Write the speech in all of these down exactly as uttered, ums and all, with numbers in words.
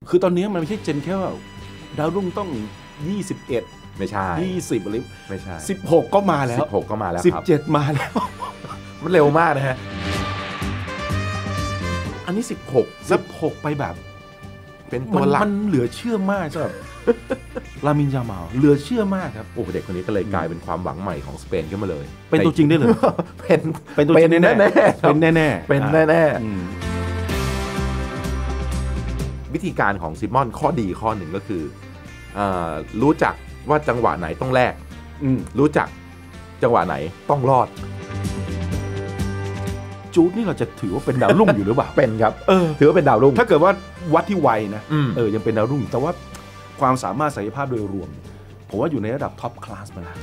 คือตอนนี้มันไม่ใช่เจนแค่ว่าดาวรุ่งต้องยี่สิบเอ็ดไม่ใช่ยี่สิบอะไรไม่ใช่สิบหกก็มาแล้วสิบหกก็มาแล้วสิบเจ็ดมาแล้วมันเร็วมากนะฮะอันนี้สิบหกสิบหกไปแบบเป็นตัวหลักมันเหลือเชื่อมากสำหรับลามินยามาลเหลือเชื่อมากครับโอ้เด็กคนนี้ก็เลยกลายเป็นความหวังใหม่ของสเปนขึ้นมาเลยเป็นตัวจริงได้เลยเป็นเป็นตัวจริงแน่ๆเป็นแน่ๆเป็นแน่ๆวิธีการของซิมอนข้อดีข้อหนึ่งก็คือรู้จักว่าจังหวะไหนต้องแลกรู้จักจังหวะไหนต้องรอดจูดนี่เราจะถือว่าเป็นดาวรุ่งอยู่หรือเปล่าเป็นครับเออถือว่าเป็นดาวรุ่งถ้าเกิดว่าวัดที่วัยนะเออยังเป็นดาวรุ่งแต่ว่าความสามารถศักยภาพโดยรวมผมว่าอยู่ในระดับท็อปคลาสมาแล้ว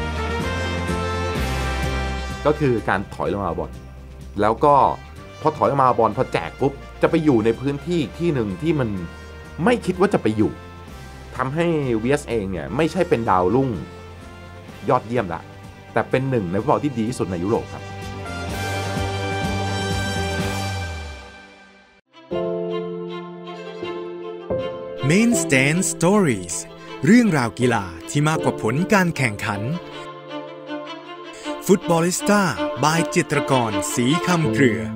ก็คือการถอยลงมาบอลแล้วก็พอถอยลงมาบอลพอแจกปุ๊บจะไปอยู่ในพื้นที่ที่หนึ่งที่มันไม่คิดว่าจะไปอยู่ทำให้ วี เอส เองเนี่ยไม่ใช่เป็นดาวรุ่งยอดเยี่ยมละแต่เป็นหนึ่งในฟุตบอลที่ดีที่สุดในยุโรปครับ Main Stand Stories เรื่องราวกีฬาที่มากกว่าผลการแข่งขัน Footballista by จิตรกรศรีคำเครือ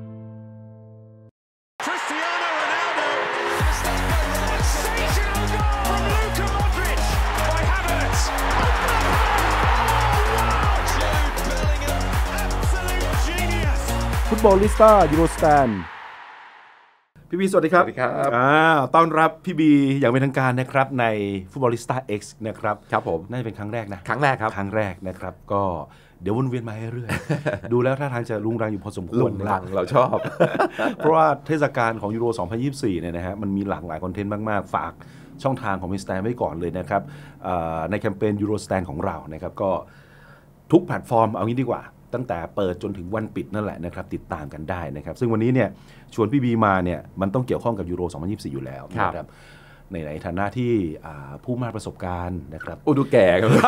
ฟุตบอลลิสต้ายูโรสแตนพี่บีสวัสดีครับสวัสดีครับอ่าต้อนรับพี่บีอย่างเป็นทางการนะครับใน Footballista X นะครับครับผมน่าจะเป็นครั้งแรกนะครั้งแรกครับครั้งแรกนะครับก็เดี๋ยววนเวียนมาเรื่อยๆดูแล้วท่าทางจะรุงรังอยู่พอสมควรรุงรังเราชอบเพราะว่าเทศกาลของยูโรสองพันยี่สิบสี่เนี่ยนะฮะมันมีหลากหลายคอนเทนต์มากๆฝากช่องทางของมิสแตนไว้ก่อนเลยนะครับในแคมเปญยูโรสแตนของเรานะครับก็ทุกแพลตฟอร์มเอางี้ดีกว่าตั้งแต่เปิดจนถึงวันปิดนั่นแหละนะครับติดตามกันได้นะครับซึ่งวันนี้เนี่ยชวนพี่บีมาเนี่ยมันต้องเกี่ยวข้องกับยูโรสองพันยี่สิบสี่อยู่แล้วนะครับในในฐานะที่ผู้มากประสบการณ์นะครับอุดูแก่ครับ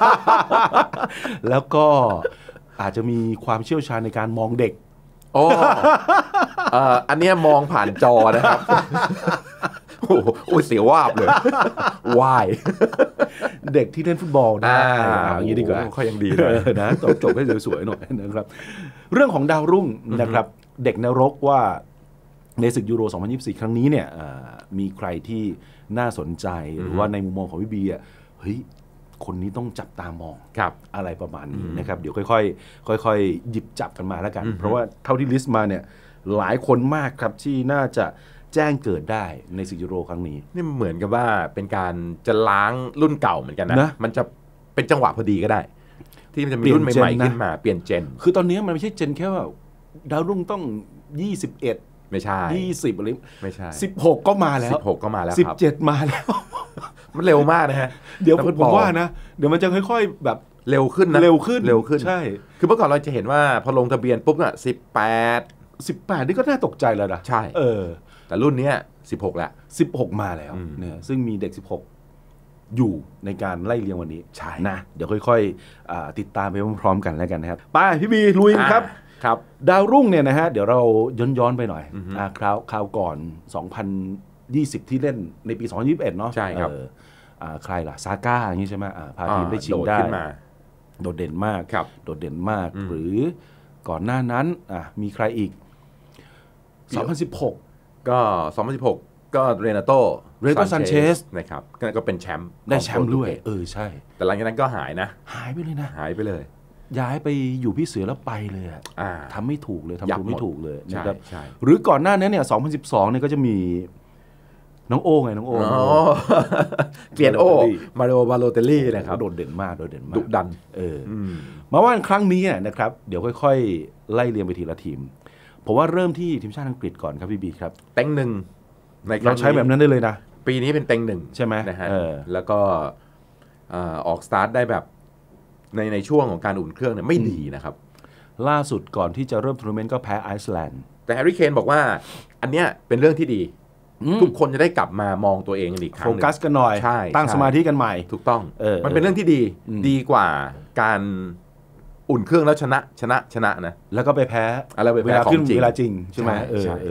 แล้วก็อาจจะมีความเชี่ยวชาญในการมองเด็กโอ้อันนี้มองผ่านจอนะครับโอ้ยเสียววาบเลยวายเด็กที่เล่นฟุตบอลได้อย่างนี้ดีกว่าเขายังดีเลยนะจบจบให้สวยๆหน่อยนะครับเรื่องของดาวรุ่งนะครับเด็กนรกว่าในศึกยูโรสองพันยี่สิบสี่ครั้งนี้เนี่ยมีใครที่น่าสนใจหรือว่าในมุมมองของพี่บีอ่ะเฮ้ยคนนี้ต้องจับตามองอะไรประมาณนี้นะครับเดี๋ยวค่อยๆค่อยๆหยิบจับกันมาแล้วกันเพราะว่าเท่าที่ลิสต์มาเนี่ยหลายคนมากครับที่น่าจะแจ้งเกิดได้ในศึกยูโรครั้งนี้นี่เหมือนกับว่าเป็นการจะล้างรุ่นเก่าเหมือนกันนะมันจะเป็นจังหวะพอดีก็ได้ที่มันจะมีรุ่นใหม่ๆขึ้นมาเปลี่ยนเจนคือตอนนี้มันไม่ใช่เจนแค่ว่าดาวรุ่งต้องยี่สิบเอ็ดไม่ใช่ยี่สิบอะไรไม่ใช่สิบหกก็มาแล้วสิบหกก็มาแล้วสิบเจ็ดมาแล้วมันเร็วมากนะฮะเดี๋ยวผมว่านะเดี๋ยวมันจะค่อยๆแบบเร็วขึ้นนะเร็วขึ้นเร็วขึ้นใช่คือเมื่อก่อนเราจะเห็นว่าพอลงทะเบียนปุ๊บน่ะสิบแปดสิบแปดนี่ก็น่าตกใจแล้วนะใช่เออแต่รุ่นนี้สิบหกแล้วสิบหกมาแล้วเนี่ยซึ่งมีเด็กสิบหกอยู่ในการไล่เรียงวันนี้ใช่นะเดี๋ยวค่อยๆติดตามไปพร้อมๆกันแล้วกันนะครับไปพี่บีลุยครับครับดาวรุ่งเนี่ยนะฮะเดี๋ยวเราย้อนๆไปหน่อยอ่าคราวคราวก่อนสองพันยี่สิบที่เล่นในปีสองพันยี่สิบเอ็ดเนาะใช่ครับอ่าใครล่ะซาก้าอย่างนี้ใช่ไหมอ่าพาทีมได้ชิงได้โดดเด่นมากโดดเด่นมากหรือก่อนหน้านั้นอ่ะมีใครอีกสองพันสิบหกก็สองพันสิบหกก็เรนาโต้เรนาโต้ซานเชสนะครับก็เป็นแชมป์ได้แชมป์ด้วยเออใช่แต่หลังจากนั้นก็หายนะหายไปเลยนะหายไปเลยย้ายไปอยู่พี่เสือแล้วไปเลยอ่ะทำไม่ถูกเลยทำตัวไม่ถูกเลยนะครับหรือก่อนหน้านั้นเนี่ยสองพันสิบสองเนี่ยก็จะมีน้องโอ้ไงน้องโอ้เปลี่ยนโอ้มาริโอบาโลเตลลี่นะครับโดดเด่นมากโดดเด่นมากดุดันเออมาว่าครั้งนี้นะครับเดี๋ยวค่อยๆไล่เรียงไปทีละทีมผมว่าเริ่มที่ทีมชาติอังกฤษก่อนครับพี่บีครับเต็งหนึ่งเราใช้แบบนั้นได้เลยนะปีนี้เป็นเต็งหนึ่งใช่ไหมนะฮะแล้วก็ออกสตาร์ทได้แบบในในช่วงของการอุ่นเครื่องเนี่ยไม่ดีนะครับล่าสุดก่อนที่จะเริ่มทัวร์นาเมนต์ก็แพ้ไอซ์แลนด์แต่แฮร์รี่เคนบอกว่าอันเนี้ยเป็นเรื่องที่ดีทุกคนจะได้กลับมามองตัวเองอีกครั้งโฟกัสกันหน่อยตั้งสมาธิกันใหม่ถูกต้องมันเป็นเรื่องที่ดีดีกว่าการอุ่นเครื่องแล้วชนะชนะชนะนะแล้วก็ไปแพ้อะไรไปแพ้ของจริงเวลาจริงใช่ไหมเออ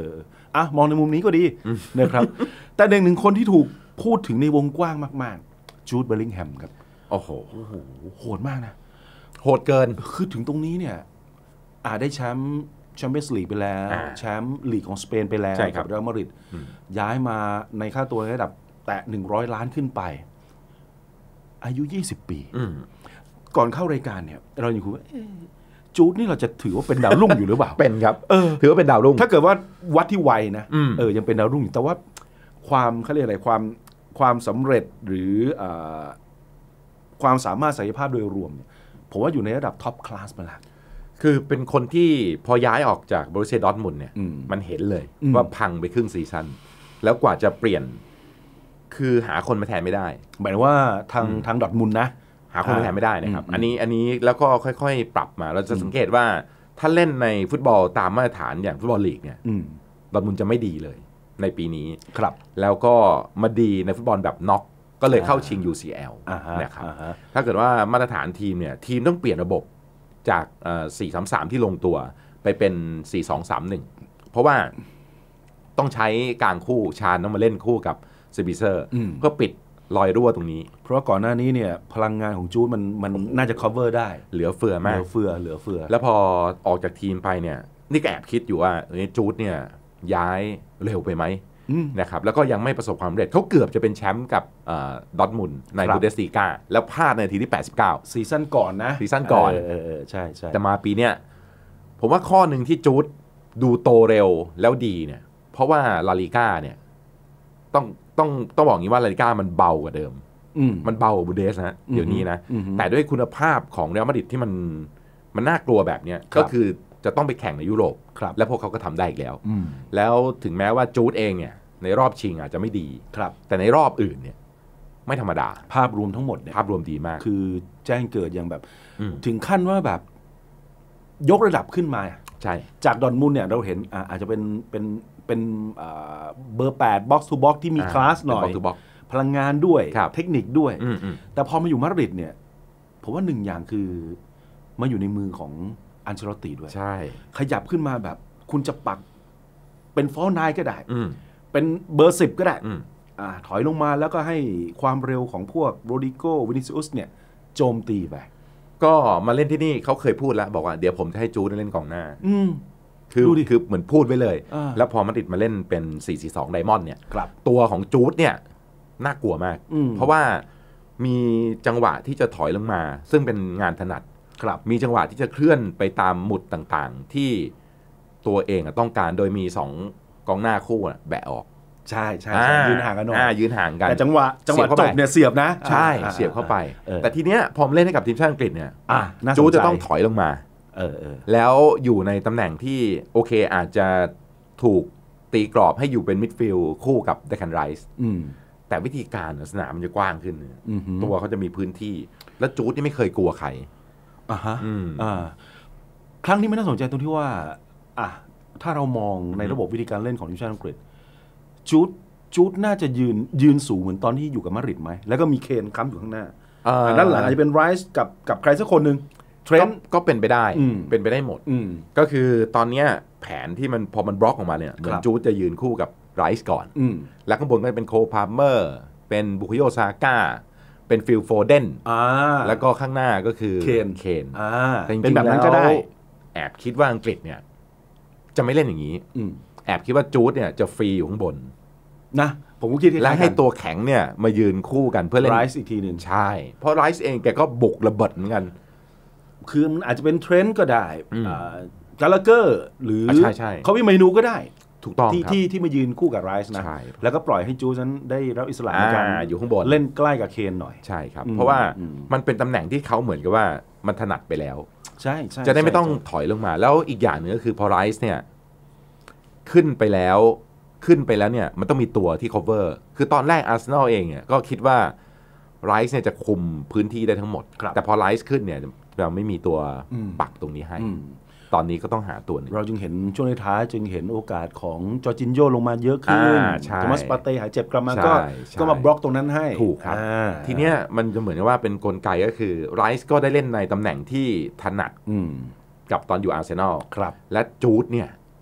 อ่ะมองในมุมนี้ก็ดีนะครับแต่หนึ่งหนึ่งคนที่ถูกพูดถึงในวงกว้างมากๆจูดเบลลิงแฮมครับโอ้โหโหดมากนะโหดเกินคือถึงตรงนี้เนี่ยอ่าได้แชมป์แชมเปี้ยนส์ลีกไปแล้วแชมป์ลีกของสเปนไปแล้วกับเรอัลมาดริดย้ายมาในค่าตัวระดับแตะหนึ่งร้อยล้านขึ้นไปอายุยี่สิบปีก่อนเข้ารายการเนี่ยเราอยู่คุยว่าจูดนี่เราจะถือว่าเป็นดาวรุ่งอยู่หรือเปล่าเป็นครับเออถือว่าเป็นดาวรุ่งถ้าเกิดว่าวัดที่วัยนะเออยังเป็นดาวรุ่งแต่ว่าความเขาเรียกอะไรความความสำเร็จหรือความสามารถศักยภาพโดยรวมเนี่ยผมว่าอยู่ในระดับท็อปคลาสมาแล้วคือเป็นคนที่พอย้ายออกจากบรูเซียดอร์ทมุนด์เนี่ยมันเห็นเลยว่าพังไปครึ่งซีซั่นแล้วกว่าจะเปลี่ยนคือหาคนมาแทนไม่ได้หมายว่าทางทางดอร์ทมุนด์นะหาคนมาแทนไม่ได้นะครับอันนี้อันนี้แล้วก็ค่อยๆปรับมาเราจะสังเกตว่าถ้าเล่นในฟุตบอลตามมาตรฐานอย่างฟุตบอลลีกเนี่ยดอร์ทมุนด์จะไม่ดีเลยในปีนี้ครับแล้วก็มาดีในฟุตบอลแบบน็อกก็เลยเข้าชิง ยู ซี แอล นะครับถ้าเกิดว่ามาตรฐานทีมเนี่ยทีมต้องเปลี่ยนระบบจากสี่ สาม สามที่ลงตัวไปเป็นสี่ สอง สาม หนึ่งเพราะว่าต้องใช้กลางคู่ชาญต้องมาเล่นคู่กับซิบิเซอร์เพื่อปิดรอยรั่วตรงนี้เพราะว่าก่อนหน้านี้เนี่ยพลังงานของจูดมันมันน่าจะ cover ได้เหลือเฟือมากเหลือเฟือเหลือเฟือแล้วพอออกจากทีมไปเนี่ยนี่ก็แอบคิดอยู่ว่าจูดเนี่ยย้ายเร็วไปไหมนะครับแล้วก็ยังไม่ประสบความสำเร็จเขาเกือบจะเป็นแชมป์กับดอร์ทมุนด์ในบูเดสลีกาแล้วพลาดในนาทีที่แปดสิบเก้าซีซั่นก่อนนะซีซั่นก่อนเออใช่ใช่แต่มาปีเนี้ยผมว่าข้อหนึ่งที่จูดดูโตเร็วแล้วดีเนี่ยเพราะว่าลาลิก้าเนี่ยต้องต้องต้องบอกงี้ว่าลาลิก้ามันเบากว่าเดิมมันเบากว่าบูเดสนะเดี๋ยวนี้นะแต่ด้วยคุณภาพของเรอัลมาดริดที่มันมันน่ากลัวแบบเนี้ยก็คือจะต้องไปแข่งในยุโรปแล้วพวกเขาก็ทำได้อีกแล้วแล้วถึงแม้ว่าจูดเองเนี่ยในรอบชิงอาจจะไม่ดีแต่ในรอบอื่นเนี่ยไม่ธรรมดาภาพรวมทั้งหมดเนี่ยภาพรวมดีมากคือแจ้งเกิดอย่างแบบถึงขั้นว่าแบบยกระดับขึ้นมาใช่จากดอร์ทมุนด์เนี่ยเราเห็นอาจจะเป็นเป็นเป็นเบอร์แปดบ็อกซ์ทูบ็อกซ์ที่มีคลาสหน่อยพลังงานด้วยเทคนิคด้วยแต่พอมาอยู่มาดริดเนี่ยผมว่าหนึ่งอย่างคือมาอยู่ในมือของอันเชลอตติด้วยใช่ขยับขึ้นมาแบบคุณจะปักเป็นฟอร์ไนน์ก็ได้เป็นเบอร์สิบก็ได้อ่าถอยลงมาแล้วก็ให้ความเร็วของพวกโรดิโกวินิซิอุสเนี่ยโจมตีไปก็มาเล่นที่นี่เขาเคยพูดแล้วบอกว่าเดี๋ยวผมจะให้จูดเล่นกองหน้าคือคือเหมือนพูดไว้เลยแล้วพอมาติดมาเล่นเป็น สี่ สี่ สอง ไดมอนด์เนี่ยตัวของจูดเนี่ยน่ากลัวมากเพราะว่ามีจังหวะที่จะถอยลงมาซึ่งเป็นงานถนัดมีจังหวะที่จะเคลื่อนไปตามหมุดต่างๆที่ตัวเองต้องการโดยมีสองกองหน้าคู่แบะออกใช่ใช่ยืนห่างกันหน่อยยืนห่างกันแต่จังหวะจังหวะจบเนี่ยเสียบนะใช่เสียบเข้าไปแต่ทีเนี้ยพอมาเล่นให้กับทีมชาติอังกฤษเนี่ยจูจะต้องถอยลงมาแล้วอยู่ในตำแหน่งที่โอเคอาจจะถูกตีกรอบให้อยู่เป็นมิดฟิลด์คู่กับเดคันไรส์แต่วิธีการสนามมันจะกว้างขึ้นตัวเขาจะมีพื้นที่แล้วจูดนี่ไม่เคยกลัวใครอ่าฮะอ่าครั้งนี้ไม่น่าสนใจตรงที่ว่าอ่ะถ้าเรามองในระบบวิธีการเล่นของทีมชาติอังกฤษจูดจูดน่าจะยืนยืนสูงเหมือนตอนที่อยู่กับมาดริดไหมแล้วก็มีเคนค้ำอยู่ข้างหน้าด้านหลังอาจจะเป็นไรส์กับกับใครสักคนหนึ่งเทรนต์ก็เป็นไปได้เป็นไปได้หมดก็คือตอนนี้แผนที่มันพอมันบล็อกออกมาเนี่ยเหมือนจูดจะยืนคู่กับไรส์ก่อนแล้วข้างบนก็เป็นโคพาร์เมอร์เป็นบุคโยซาก้าเป็นฟิลโฟเดนแล้วก็ข้างหน้าก็คือเคนเคนเป็นแบบนั้นก็ได้แอบคิดว่าอังกฤษเนี่ยจะไม่เล่นอย่างนี้แอบคิดว่าจูดเนี่ยจะฟรีอยู่ข้างบนนะผมก็คิดแล้วให้ตัวแข็งเนี่ยมายืนคู่กันเพื่อเล่นไรส์อีกทีหนึ่งใช่เพราะไรส์เองแกก็บุกระเบิดเหมือนกันคือมันอาจจะเป็นเทรนด์ก็ได้กาลาเกอร์หรือเขาวิเมนูก็ได้ถูกต้องที่ที่ที่มายืนคู่กับไรส์นะแล้วก็ปล่อยให้จูนั้นได้รับอิสระในการอยู่ข้างบนเล่นใกล้กับเคนหน่อยใช่ครับเพราะว่ามันเป็นตำแหน่งที่เขาเหมือนกับว่ามันถนัดไปแล้วใช่ใช่จะได้ไม่ต้องถอยลงมาแล้วอีกอย่างนึงก็คือพอไรส์เนี่ยขึ้นไปแล้วขึ้นไปแล้วเนี่ยมันต้องมีตัวที่ cover คือตอนแรกอาร์เซนอลเองเนี่ยก็คิดว่าไรส์เนี่ยจะคุมพื้นที่ได้ทั้งหมดแต่พอไรส์ขึ้นเนี่ยเราไม่มีตัวปักตรงนี้ให้ตอนนี้ก็ต้องหาตัวนึงเราจึงเห็นช่วงท้ายจึงเห็นโอกาสของจอร์จินโญลงมาเยอะขึ้นโทมัสปาเต้หายเจ็บกลับมาก็ก็มาบล็อกตรงนั้นให้ถูกครับทีเนี้ยมันจะเหมือนกับว่าเป็นกลไกก็คือไรส์ก็ได้เล่นในตำแหน่งที่ถนัดกับตอนอยู่อาร์เซนอลและจูดเนี่ยก็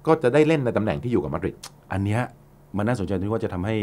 ก็จะได้เล่นในตำแหน่งที่อยู่กับมาดริดอันเนี้ยมันน่าสนใจที่ว่าจะทำให้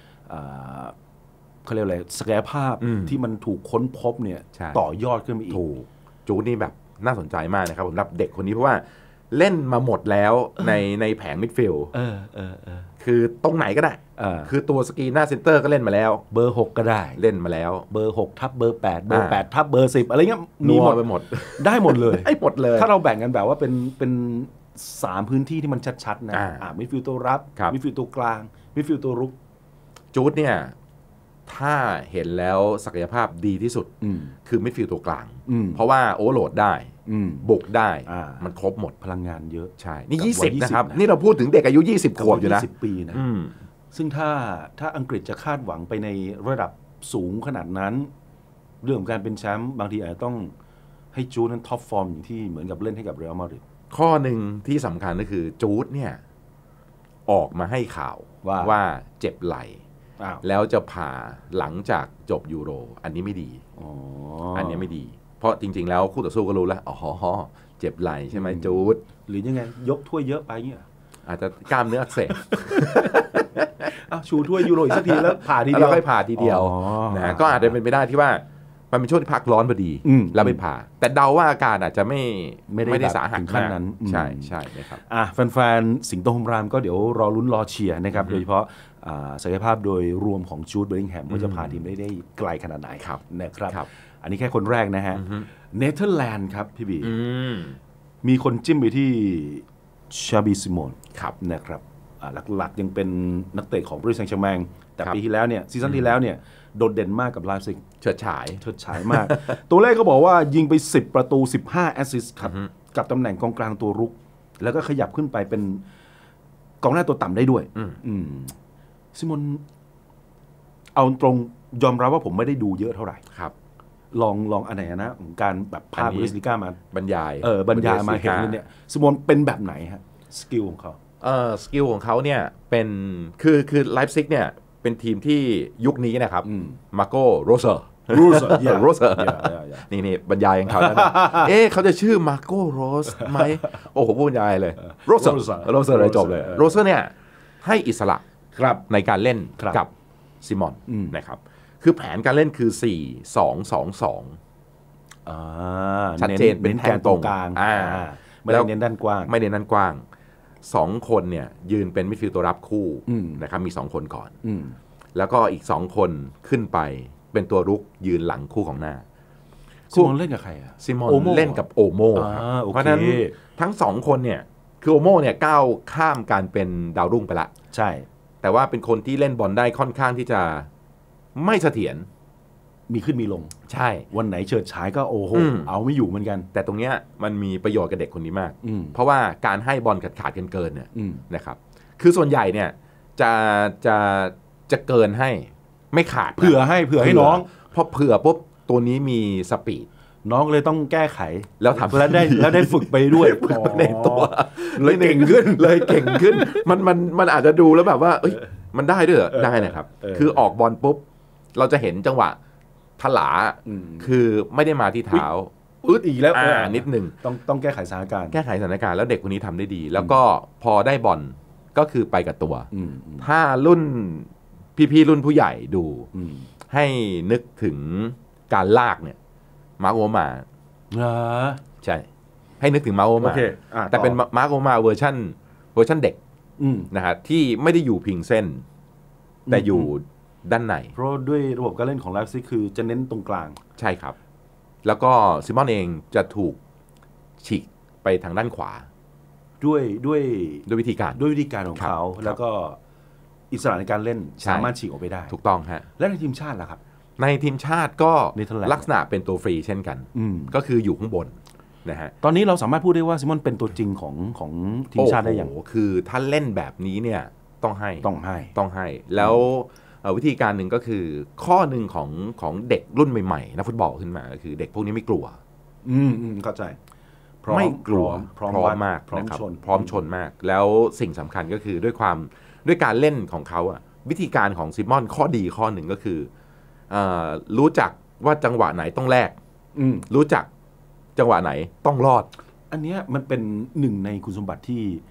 เขาเรียกอะไรศักยภาพที่มันถูกค้นพบเนี่ยต่อยอดขึ้นไปอีกถูกจูดนี่แบบน่าสนใจมากนะครับสำหรับเด็กคนนี้เพราะว่าเล่นมาหมดแล้วในในแผงมิดฟิลด์คือตรงไหนก็ได้คือตัวสกรีนหน้าเซนเตอร์ก็เล่นมาแล้วเบอร์หกก็ได้เล่นมาแล้วเบอร์หกทับเบอร์แปดเบอร์แปดทับเบอร์สิบอะไรเงี้ยมีหมดไปหมดได้หมดเลยได้หมดเลยถ้าเราแบ่งกันแบบว่าเป็นเป็นสามพื้นที่ที่มันชัดๆนะมิดฟิลด์ตัวรับมิดฟิลด์ตัวกลางมิดฟิลด์ตัวรุกจูดเนี่ยถ้าเห็นแล้วศักยภาพดีที่สุดคือมิดฟิลด์ตัวกลางเพราะว่าโอเวอร์โหลดได้บุกได้มันครบหมดพลังงานเยอะใช่นี่ยี่สิบนะครับนี่เราพูดถึงเด็กอายุยี่สิบขวบอยู่นะยี่สิบปีนะซึ่งถ้าถ้าอังกฤษจะคาดหวังไปในระดับสูงขนาดนั้นเรื่องของการเป็นแชมป์บางทีอาจจะต้องให้จูดนั้นท็อปฟอร์มอย่างที่เหมือนกับเล่นให้กับเรอัลมาดริดข้อหนึ่งที่สำคัญก็คือจูดเนี่ยออกมาให้ข่าวว่าว่าเจ็บไหล่แล้วจะผ่าหลังจากจบยูโรอันนี้ไม่ดี อ, อันนี้ไม่ดีเพราะจริงๆแล้วคู่ต่อสู้ก็รู้แล้วอ๋อเจ็บไหล่ใช่ไหมจูดหรือยังไงยกถ้วยเยอะไปเงี้ยอาจจะกล้ามเนื้ออักเสบชูถ้วยยูโรอีกสักทีแล้วผ่าทีเดียวแล้วค่อยผ่าทีเดียวนะก็อาจจะเป็นไปได้ที่ว่ามันเป็นช่วงที่พักร้อนพอดีแล้วไปผ่าแต่เดาว่าอาการอาจจะไม่ไม่ได้สาหัสขนาดนั้นใช่ใช่นะครับอ่ะแฟนๆสิงโตโฮมรามก็เดี๋ยวรอลุ้นรอเชียร์นะครับโดยเฉพาะศักยภาพโดยรวมของจูดเบลลิงแฮมว่าจะพาทีมได้ได้ไกลขนาดไหนนะครับอันนี้แค่คนแรกนะฮะเนเธอร์แลนด์ครับพี่บีมีคนจิ้มไปที่ชาบีซิโมนนะครับหลักๆยังเป็นนักเตะของบริษัทแชงแมงแต่ปีที่แล้วเนี่ยซีซั่นที่แล้วเนี่ยโดดเด่นมากกับไลฟ์ซิกเฉิดฉายเฉิดฉายมาก ตัวเลขก็บอกว่ายิงไปสิบประตูสิบห้าแอสซิสต์ครับกับตำแหน่งกองกลางตัวรุกแล้วก็ขยับขึ้นไปเป็นกองหน้าตัวต่ำได้ด้วยซิมอนเอาตรงยอมรับว่าผมไม่ได้ดูเยอะเท่าไหร่ครับลองลองอันไหนนะการแบบภาพบุนเดสลีก้ามาบรรยายเออบรรยายมาเห็นเนี่ยซิมอนเป็นแบบไหนฮะสกิลของเขาเออสกิลของเขาเนี่ยเป็นคือคือไลฟ์ซิกเนี่ยเป็นทีมที่ยุคนี้นะครับมาโก้โรเซอร์โรเซอร์โรเซอร์นี่นี่บรรยายของเขาเอ๊ะเขาจะชื่อมาโก้โรสไหมโอ้โหบรรยายเลยโรเซอร์โรเซอร์เลยจบเลยโรเซอร์เนี่ยให้อิสระในการเล่นกับซิมอนนะครับคือแผนการเล่นคือสี่ สอง สอง สองชัดเจนเป็นแทงตรงกลางไม่ได้เน้นด้านกว้างไม่เน้นด้านกว้างสองคนเนี่ยยืนเป็นมิดฟิลด์ตัวรับคู่นะครับมีสองคนก่อนแล้วก็อีกสองคนขึ้นไปเป็นตัวรุกยืนหลังคู่ของหน้าซิมอนเล่นกับใครอะซิมอนเล่นกับโอโม่เพราะฉะนั้นทั้งสองคนเนี่ยคือโอโม่เนี่ยก้าวข้ามการเป็นดาวรุ่งไปละใช่แต่ว่าเป็นคนที่เล่นบอลได้ค่อนข้างที่จะไม่เสถียรมีขึ้นมีลงใช่วันไหนเฉิดฉายก็โอ้โหเอาไม่อยู่เหมือนกันแต่ตรงเนี้ยมันมีประโยชน์กับเด็กคนนี้มากเพราะว่าการให้บอลขาดขาดเกินๆเนี่ยนะครับคือส่วนใหญ่เนี่ยจะจะจะเกินให้ไม่ขาดเผื่อให้เผื่อให้น้องพอเผื่อปุ๊บตัวนี้มีสปีดน้องเลยต้องแก้ไขแล้วทำแล้วได้แล้วได้ฝึกไปด้วยในตัวเลยเก่งขึ้นเลยเก่งขึ้นมันมันมันอาจจะดูแล้วแบบว่าเอ้ยมันได้ด้วยเหรอได้นะครับคือออกบอลปุ๊บเราจะเห็นจังหวะถลาคือไม่ได้มาที่เท้าอึดอีกแล้วนิดนึงต้องต้องแก้ไขสถานการณ์แก้ไขสถานการณ์แล้วเด็กคนนี้ทำได้ดีแล้วก็พอได้บอลก็คือไปกับตัวถ้ารุ่นพี่ๆรุ่นผู้ใหญ่ดูให้นึกถึงการลากเนี่ยมาร์คโอมาใช่ให้นึกถึงมาร์คโอมาแต่เป็นมาร์คโอมาเวอร์ชันเวอร์ชันเด็กนะฮะที่ไม่ได้อยู่พิงเส้นแต่อยู่ด้านในเพราะด้วยระบบการเล่นของไลฟ์ซิกคือจะเน้นตรงกลางใช่ครับแล้วก็ซิมอนเองจะถูกฉีกไปทางด้านขวาด้วยด้วยด้วยวิธีการด้วยวิธีการของเขาแล้วก็อิสระในการเล่นสามารถฉีกออกไปได้ถูกต้องฮะและในทีมชาติล่ะครับในทีมชาติก็ลักษณะเป็นตัวฟรีเช่นกันก็คืออยู่ข้างบนนะฮะตอนนี้เราสามารถพูดได้ว่าซิมอนเป็นตัวจริงของของทีมชาติได้อย่างคือถ้าเล่นแบบนี้เนี่ยต้องให้ต้องให้ต้องให้แล้ววิธีการหนึ่งก็คือข้อหนึ่งของของเด็กรุ่นใหม่ๆนักฟุตบอลขึ้นมาก็คือเด็กพวกนี้ไม่กลัวอืมอืมเข้าใจไม่กลัวพร้อมมากนะครับพร้อมชนมากแล้วสิ่งสำคัญก็คือด้วยความด้วยการเล่นของเขาอะวิธีการของซิมอนข้อดีข้อหนึ่งก็คือรู้จักว่าจังหวะไหนต้องแลกรู้จักจังหวะไหนต้องรอดอันนี้มันเป็นหนึ่งในคุณสมบัติที่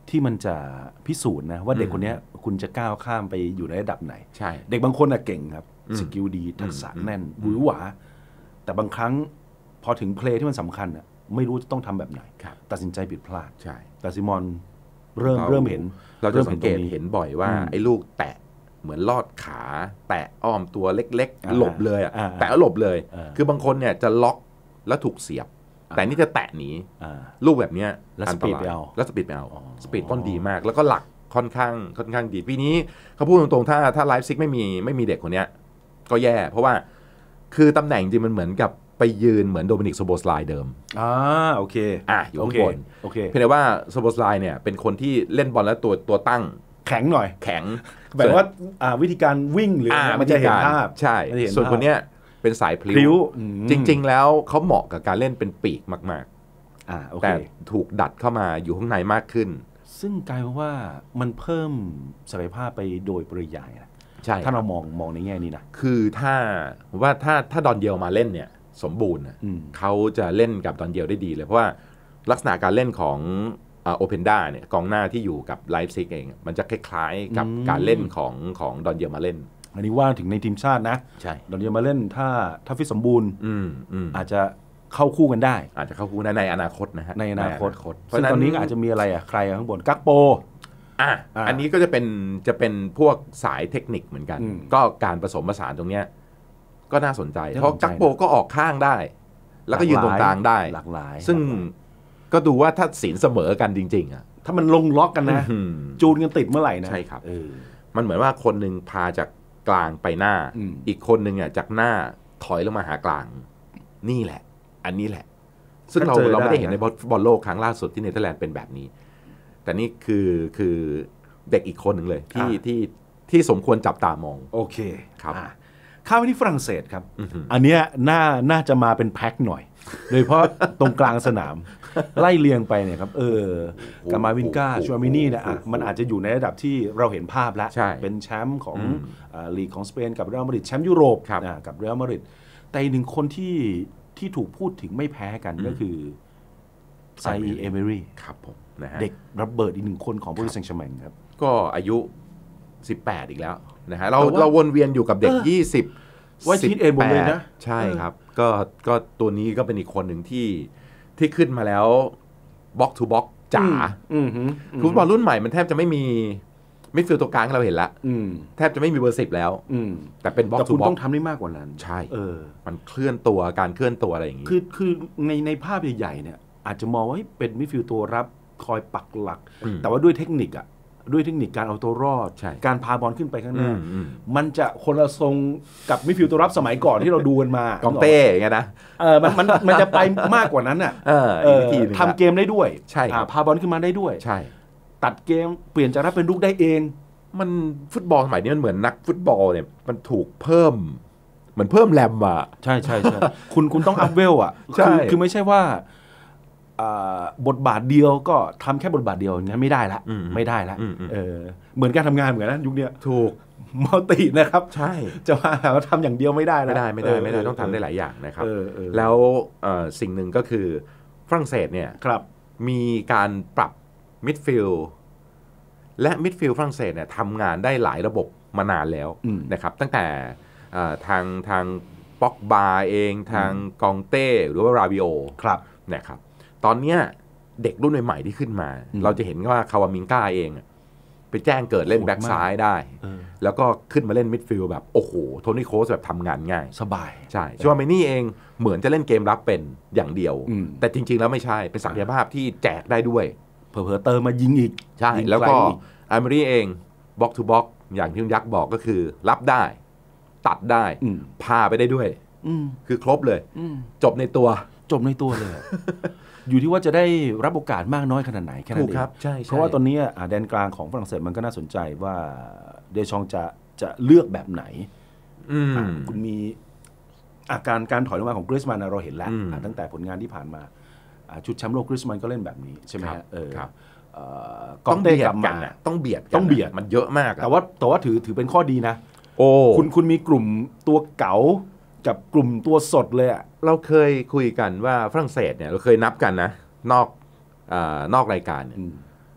ที่มันจะพิสูจน์นะว่าเด็กอืมคนเนี้ยคุณจะก้าวข้ามไปอยู่ในระดับไหนใช่เด็กบางคนอะเก่งครับอืมสกิลดีทักษะอืมแน่นหวือหวาแต่บางครั้งพอถึงเพลย์ที่มันสำคัญอะไม่รู้จะต้องทำแบบไหนครับตัดสินใจผิดพลาดใช่แต่ซิมอนเริ่มเริ่มเห็นเราจะสังเกตริ่มเห็นบ่อยว่าอืมไอ้ลูกแตะเหมือนลอดขา แตะอ้อมตัวเล็กอ่าๆ หลบเลยอ่ะอ่าแตะแล้วหลบเลยอ่าคือบางคนเนี่ยจะล็อกแล้วถูกเสียบ แต่นี่จะแตะหนีอ่าลูกแบบเนี้ยแล้วอันตรายสปีดไปเอาแล้วสปีดไปเอาอ๋อสปีดต้นดีมาก แล้วก็หลักค่อนข้างค่อนข้างดีปีนี้เขาพูดตรงๆถ้าถ้าไลฟ์ซิกไม่มีไม่มีเด็กคนเนี้ยก็แย่ เพราะว่าคือตำแหน่งจริงมันเหมือนกับไปยืนเหมือนโดมินิกโซโบสไลน์เดิมอ่าโอเคอ่ะอยู่โอข้างเคบนโอเคเพียงแต่ว่าโซโบสไลน์เนี่ยเป็นคนที่เล่นบอลแล้วตัวตัวตั้งแข็งหน่อยแข็งแบบว่าอ่าวิธีการวิ่งหรืออะไรมันจะเห็นภาพใช่มันจะเห็นส่วนภาพคนเนี้ยเป็นสายพพลิ้ลิ้ววอืมจริง ๆ แล้วเขาเหมาะกับการเล่นเป็นปีกมากอ่าโอๆเคแต่ถูกดัดเข้ามาอยู่ข้างในมากขึ้นซึ่งกลายเป็นว่ามันเพิ่มศักยภาพไปโดยปริยายนะใช่ถ้าเรามองมองในแง่นี้นะคือถ้าผมว่าถ้าถ้าดอนเยลมาเล่นเนี่ยสมบูรณ์น่ะอืมเขาจะเล่นกับดอนเยลได้ดีเลย เพราะว่าลักษณะการเล่นของโอเพนด้าเนี่ยกองหน้าที่อยู่กับไลฟ์ซิกเอง มันจะคล้ายๆ กับอืมการเล่นของของดอนเยลมาเล่นอันนี้ว่าถึงในทีมชาตินะใช่เราจะมาเล่นถ้าถ้าฟิตสมบูรณ์อืมอืมอาจจะเข้าคู่กันได้อาจจะเข้าคู่ในในอนาคตนะฮะในอนาคตเพซึ่ราะงฉะตอนนี้ก็อาจจะมีอะไรอ่ะใครอ่ะข้างบนกักโปอ่ะอ่าอันนี้ก็จะเป็นจะเป็นพวกสายเทคนิคเหมือนกันอืมก็การผสมผสานตรงเนี้ยก็น่าสนใจน่าสนใจเพราะกักโปก็ออกข้างได้ แล้วก็ยืนตรงกลางได้หลากหลายซึ่งก็ดูว่าถ้าศีลเสมอกันจริง ๆอ่ะถ้ามันลงล็อกกันนะอืมจูนกันติดเมื่อไหร่นะใช่ครับเออมันเหมือนว่าคนหนึ่งพาจากกลางไปหน้าอืมอีกคนหนึ่งอ่ะจากหน้าถอยลงมาหากลาง นี่แหละ อันนี้แหละ ซึ่งเราถ้าเจอเราไม่ได้ได้เห็นนะในบอลโลกครั้งล่าสุดที่เนเธอร์แลนด์เป็นแบบนี้ แต่นี่คือคือเด็กอีกคนหนึ่งเลยที่ที่ที่สมควรจับตามองโอเคครับอ่ะข้ามไปที่ฝรั่งเศสครับอื้อหืออันเนี้ยน่าน่าจะมาเป็นแพ็คหน่อย โดยเฉพาะตรงกลางสนาม ไล่เรียงไปเนี่ยครับ เออกามาวินกาชัวมินี่เนี่ยอ่ะมันอาจจะอยู่ในระดับที่เราเห็นภาพแล้วใช่เป็นแชมป์ของอืมอ่าลีกของสเปนกับเรอัลมาดริดแชมป์ยุโรปครับอ่ะกับเรอัลมาดริดแต่อีกหนึ่งคนที่ที่ถูกพูดถึงไม่แพ้กันก็คือไซเอเมรี่ครับผมนะฮะเด็กระเบิดอีกหนึ่งคนของบริษัทแชงแมงครับก็อายุสิบแปดอีกแล้วนะฮะเราแต่ว่าเราวนเวียนอยู่กับเด็กเออยี่สิบว่าชีทเอ็นหมดเลยนะใช่ครับ ก็ก็ตัวนี้ก็เป็นอีกคนหนึ่งที่ที่ขึ้นมาแล้วบล็อกทูบล็อกจ๋าอืมอืมอืมฟุตบอลรุ่นใหม่มันแทบจะไม่มีมิดฟิลด์ตัวกลางที่เราเห็นละอืมแทบจะไม่มีเบอร์สิบแล้วอืมแต่เป็นบล็อกแต่ทูคุณบล็อต้อก งทำได้มากกว่านั้นใช่เออมันเคลื่อนตัวการเคลื่อนตัวอะไรอย่างนี้คือคือในในภาพใหญ่ๆเนี่ยอาจจะมองว่าเฮ้ยเป็นมิดฟิลด์ตัวรับคอยปักหลักอืมแต่ว่าด้วยเทคนิคอะด้วยเทคนิคการเอาตัวรอดใช่การพาบอลขึ้นไปข้างหอืน้ามอืมมันจะคนละทรงกับมิดฟิลด์ตัวรับสมัยก่อนที่เราดูกันมากองเต้อย่างเงี้ยนะเออมันมันมันจะไปมากกว่านั้นอะเออเออีกอวิธีหนึงละทำเกมได้ด้วยใช่ครับอ่าพาบอลขึ้นมาได้ด้วยใช่ตัดเกมเปลี่ยนจากรับเป็นลุกได้เองมันฟุตบอลสมัยนี้มันเหมือนนักฟุตบอลเนี่ยมันถูกเพิ่มเหมือนเพิ่มแรมอ่ะใช่ใช่ใช่ คุณคุณต้องอัพเวลอ่ะใช่คือคือไม่ใช่ว่าอ่าบทบาทเดียวก็ทำแค่บทบาทเดียวอย่างนี้นไม่ได้ละอืมไม่ได้ละอืมอืมเออเหมือนการทำงานเหมือนกันนะยุคเนี้ยถูกมัลตินะครับใช่จะมาหาว่าทำอย่างเดียวไม่ได้แล้วไม่ได้ไม่ได้ไม่ได้ต้องทำได้หลายอย่างนะครับเออเออแล้วเอ่อสิ่งหนึ่งก็คือฝรั่งเศสเนี่ยครับมีการปรับมิดฟิลด์และมิดฟิลด์ฝรั่งเศสเนี่ยทำงานได้หลายระบบมานานแล้วอืมนะครับ ตั้งแต่เอ่อทางทางป็อกบาเองทางกองเต้หรือว่าราบิโอครับนะครับตอนเนี้ยเด็กรุ่นใหม่ๆที่ขึ้นมาอืมเราจะเห็นว่าคาวามิงก้าเองอะไปแจ้งเกิดเล่นโหดมากแบ็กซ้ายได้เออแล้วก็ขึ้นมาเล่นมิดฟิลด์แบบ โอ้โห โทนี่โคสแบบทำงานง่ายสบายใช่ชัวเมนี่เองเหมือนจะเล่นเกมรับเป็นอย่างเดียวอืมแต่จริงๆแล้วไม่ใช่ เป็นศักยภาพที่แจกได้ด้วยเผลอๆเติมมายิงอีกใช่ยิงแล้วก็ไอีอาร์เมรี่เองบล็อกทูบล็อกอย่างที่คุณยักษ์บอกก็คือรับได้ ตัดได้อืมพาไปได้ด้วยอืมคือครบเลยอืมจบในตัวจบในตัวเลย อยู่ที่ว่าจะได้รับโอกาสมากน้อยขนาดไหนแค่นั้นถูกเองครับใช่ใช่เพราะว่าตอนนี้อ่าแดนกลางของฝรั่งเศสมันก็น่าสนใจว่าเดชองจะจะเลือกแบบไหนอืมอ่ะคุณมีอาการการถอยลงมาของกริสมันเราเห็นแล้วอืมอ่ะตั้งแต่ผลงานที่ผ่านมาอ่ะชุดแชมป์โลกกริสมันก็เล่นแบบนี้ใช่ไหมครัฮะบเออครับเอ่อต้องเต้เบียกลัดบกัมานน่ะต้องเบียดกันต้องเบียดมันเยอะมากอะแต่ว่าแต่ว่าถือถือเป็นข้อดีนะโอ้คุณคุณมีกลุ่มตัวเก๋ากับกลุ่มตัวสดเลยอ่ะเราเคยคุยกันว่าฝรั่งเศสเนี่ยเราเคยนับกันนะ นอกเอ่อนอกรายการเนี่ย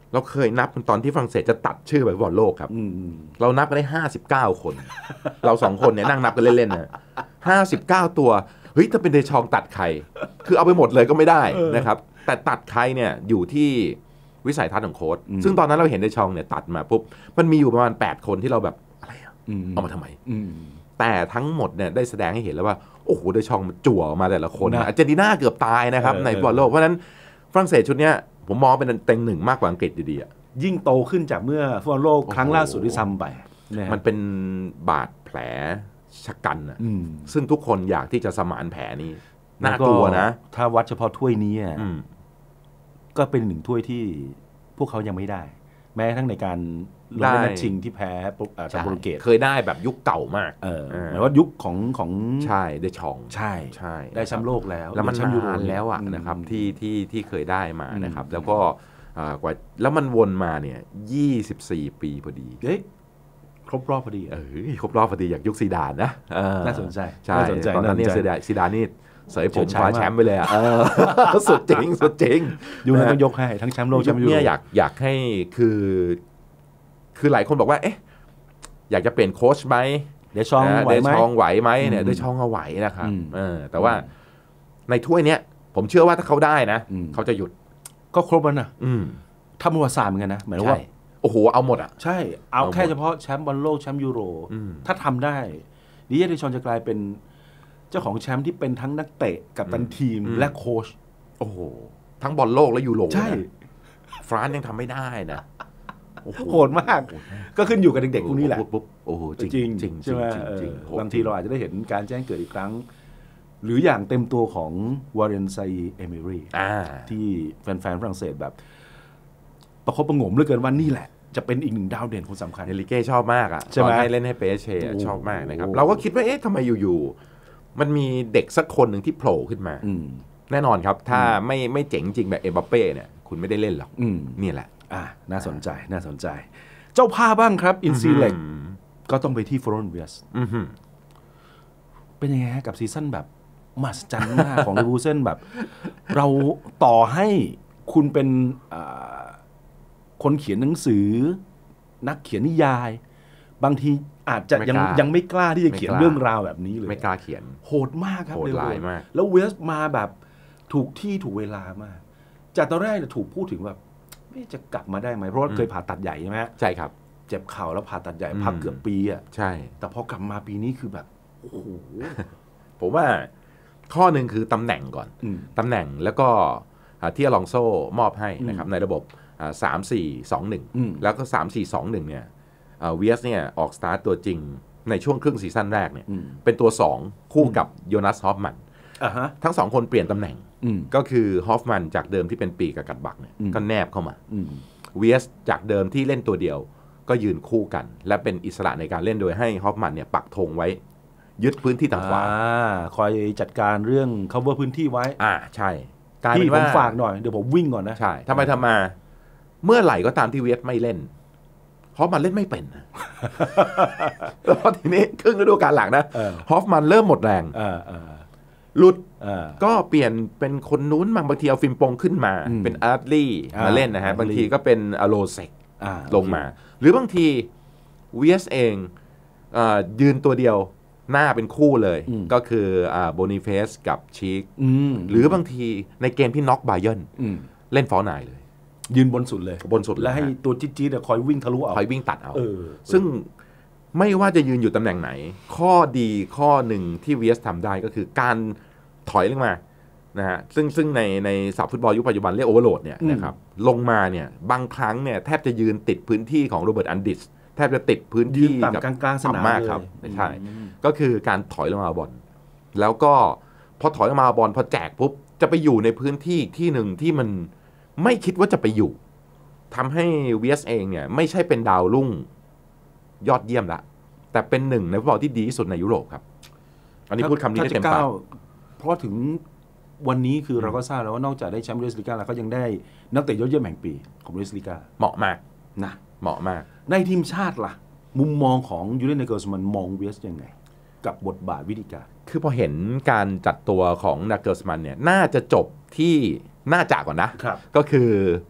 เราเคยนับตอนที่ฝรั่งเศสจะตัดชื่อไปบอลโลกครับเรานับกันได้ห้าสิบเก้าคน เราสองคนเนี่ยนั่งนับกันเล่นๆนะห้าสิบเก้าตัวเฮ้ยถ้าเป็นเดชองตัดใครคือเอาไปหมดเลยก็ไม่ได้นะครับแต่ตัดใครเนี่ยอยู่ที่วิสัยทัศน์ของโค้ชซึ่งตอนนั้นเราเห็นเดชองเนี่ยตัดมาปุ๊บมันมีอยู่ประมาณแปดคนที่เราแบบอะไรอ่ะเอามาทำไมแต่ทั้งหมดเนี่ยได้แสดงให้เห็นแล้วว่าโอ้โหเดชองมันจั่วมาแต่ละคนอาร์เจนตินาเกือบตายนะครับในบอลโลกเพราะฉะนั้นฝรั่งเศสชุดเนี้ยผมมองเป็นเต็งหนึ่งมากกว่าอังกฤษดีๆยิ่งโตขึ้นจากเมื่อฟุตบอลโลกครั้งล่าสุดที่ซ้ำไปมันเป็นบาดแผลชะกันอ่ะซึ่งทุกคนอยากที่จะสมานแผลนี้น่ากลัวนะถ้าวัดเฉพาะถ้วยนี้ก็เป็นหนึ่งถ้วยที่พวกเขายังไม่ได้แม้ทั้งในการลงเล่นนัดชิงที่แพ้จากโปรตุเกสเคยได้แบบยุคเก่ามากหมายว่ายุคของของใช่ได้ชองใช่ใช่ได้แชมป์โลกแล้วแล้วมันนานแล้วอ่ะนะครับที่ที่ที่เคยได้มานะครับแล้วก็กว่าแล้วมันวนมาเนี่ยยี่สิบสี่ปีพอดีเอ๊ะครบรอบพอดีเออครบรอบพอดีอย่างยุคซีดานนะน่าสนใจใช่ตอนนั้นเนี่ยซีดานซีดานนี่เสยผมคว้าแชมป์ไปเลยอ่ะสุดจริงสุดจริงยูนั้นต้องยกให้ทั้งแชมป์โลกแชมป์ยูโรเนี่ยอยากอยากให้คือคือหลายคนบอกว่าเอ๊ะอยากจะเปลี่ยนโค้ชไหมเดชองไหวไหมเดชองไหวไหมเนี่ยเดชองเอาไหวนะครับเออแต่ว่าในถ้วยเนี้ยผมเชื่อว่าถ้าเขาได้นะเขาจะหยุดก็ครบแล้วนะทำประวัติศาสตร์เหมือนกันนะหมายว่าโอ้โหเอาหมดอ่ะใช่เอาแค่เฉพาะแชมป์บอลโลกแชมป์ยูโรถ้าทำได้ดิเยเดชองจะกลายเป็นเจ้าของแชมป์ที่เป็นทั้งนักเตะกับตันทีมและโค้ชโอ้โหทั้งบอลโลกและยูโรใช่ฟรานซ์ยังทำไม่ได้นะโหดมากก็ขึ้นอยู่กับเด็กๆพวกนี้แหละโอ้โหจริงจริงใช่ไหมบางทีเราอาจจะได้เห็นการแจ้งเกิดอีกครั้งหรืออย่างเต็มตัวของวาเรนไซเอเมรี่ที่แฟนๆฝรั่งเศสแบบประคบประหงมเหลือเกินว่านี่แหละจะเป็นอีกหนึ่งดาวเด่นคนสำคัญเอลิเก้ชอบมากอ่ะตอนให้เล่นให้เปเชชอบมากนะครับเราก็คิดว่าเอ๊ะทำไมอยู่ๆมันมีเด็กสักคนหนึ่งที่โผล่ขึ้นมาแน่นอนครับถ้าไม่ไม่เจ๋งจริงแบบเอ็มบัปเป้เนี่ยคุณไม่ได้เล่นหรอกนี่แหละอ่าน่าสนใจน่าสนใจเจ้าภาพบ้างครับอินซีเล็กก็ต้องไปที่ฟลอเรนซ์เวียสเป็นยังไงกับซีซั่นแบบมหัศจรรย์มากของเลวูเซนแบบเราต่อให้คุณเป็นคนเขียนหนังสือนักเขียนนิยายบางทีอาจจะยังยังไม่กล้าที่จะเขียนเรื่องราวแบบนี้เลยไม่กล้าเขียนโหดมากครับโหดร้ายมากแล้วเวสมาแบบถูกที่ถูกเวลามากจากตอนแรกถูกพูดถึงแบบไม่จะกลับมาได้ไหมเพราะว่าเคยผ่าตัดใหญ่ใช่ไหมใช่ครับเจ็บเข่าแล้วผ่าตัดใหญ่พักเกือบปีอ่ะใช่แต่พอกลับมาปีนี้คือแบบโอ้โหผมว่าข้อหนึ่งคือตำแหน่งก่อนตำแหน่งแล้วก็ที่อลองโซ่มอบให้นะครับในระบบสามสี่สองหนึ่งแล้วก็สามสี่สองหนึ่งเนี่ยเวียสเนี่ยออกสตาร์ตตัวจริงในช่วงครึ่งซีซั่นแรกเนี่ยเป็นตัวสองคู่กับโยนัสฮอฟมันทั้งสองคนเปลี่ยนตำแหน่งก็คือฮอฟมันจากเดิมที่เป็นปีกกับกัดบักเนี่ยก็แนบเข้ามาเวียสจากเดิมที่เล่นตัวเดียวก็ยืนคู่กันและเป็นอิสระในการเล่นโดยให้ฮอฟมันเนี่ยปักธงไว้ยึดพื้นที่ต่างขวาคอยจัดการเรื่อง cover พื้นที่ไว้อ่าใช่ที่ผมฝากหน่อยเดี๋ยวผมวิ่งก่อนนะใช่ทำไมทำมาเมื่อไหร่ก็ตามที่เวียสไม่เล่นฮอฟมันเล่นไม่เป็นแล้วทีนี้ครึ่งฤดูกาลหลังนะฮอฟมันเริ่มหมดแรงหลุดก็เปลี่ยนเป็นคนนู้นบางบางทีเอาฟิล์มปงขึ้นมาเป็นอาร์ตลี่มาเล่นนะฮะบางทีก็เป็นอโลเซกลงมาหรือบางทีเวียสเองยืนตัวเดียวหน้าเป็นคู่เลยก็คือโบนิเฟสกับชีกหรือบางทีในเกมที่น็อกไบเยิร์นเล่นฟอร์ไนน์เลยยืนบนสุดเลยบนสุดแล้วให้ตัวจี๊ดๆคอยวิ่งทะลุเอาคอยวิ่งตัดเอาซึ่งไม่ว่าจะยืนอยู่ตำแหน่งไหนข้อดีข้อหนึ่งที่เวียสทำได้ก็คือการถอยลงมานะฮะซึ่งซึ่งในในศัพท์ฟุตบอลยุคปัจจุบันเรียกโอเวอร์โหลดเนี่ยนะครับลงมาเนี่ยบางครั้งเนี่ยแทบจะยืนติดพื้นที่ของโรเบิร์ตอันดิสแทบจะติดพื้นที่กับกลางๆสนามมากครับใช่ก็คือการถอยลงมาบอลแล้วก็พอถอยลงมาบอลพอแจกปุ๊บจะไปอยู่ในพื้นที่ที่หนึ่งที่มันไม่คิดว่าจะไปอยู่ทำให้เวียสเองเนี่ยไม่ใช่เป็นดาวรุ่งยอดเยี่ยมละแต่เป็นหนึ่งในฟุตบอลที่ดีที่สุดในยุโรปครับอันนี้พูดคำนี้ได้เต็มปากเพราะถึงวันนี้คือเราก็ทราบแล้วว่านอกจากได้แชมป์บูนเดสลีกาแล้วเขายังได้นักเตะยอดเยี่ยมแห่งปีของบูนเดสลีกาเหมาะมากนะเหมาะมากในทีมชาติล่ะมุมมองของยูเรน เนเกิลสมันมองเวียสยังไงกับบทบาทวิธีการคือพอเห็นการจัดตัวของนาเกิลสมันเนี่ยน่าจะจบที่น่าจะก่อนนะก็คือ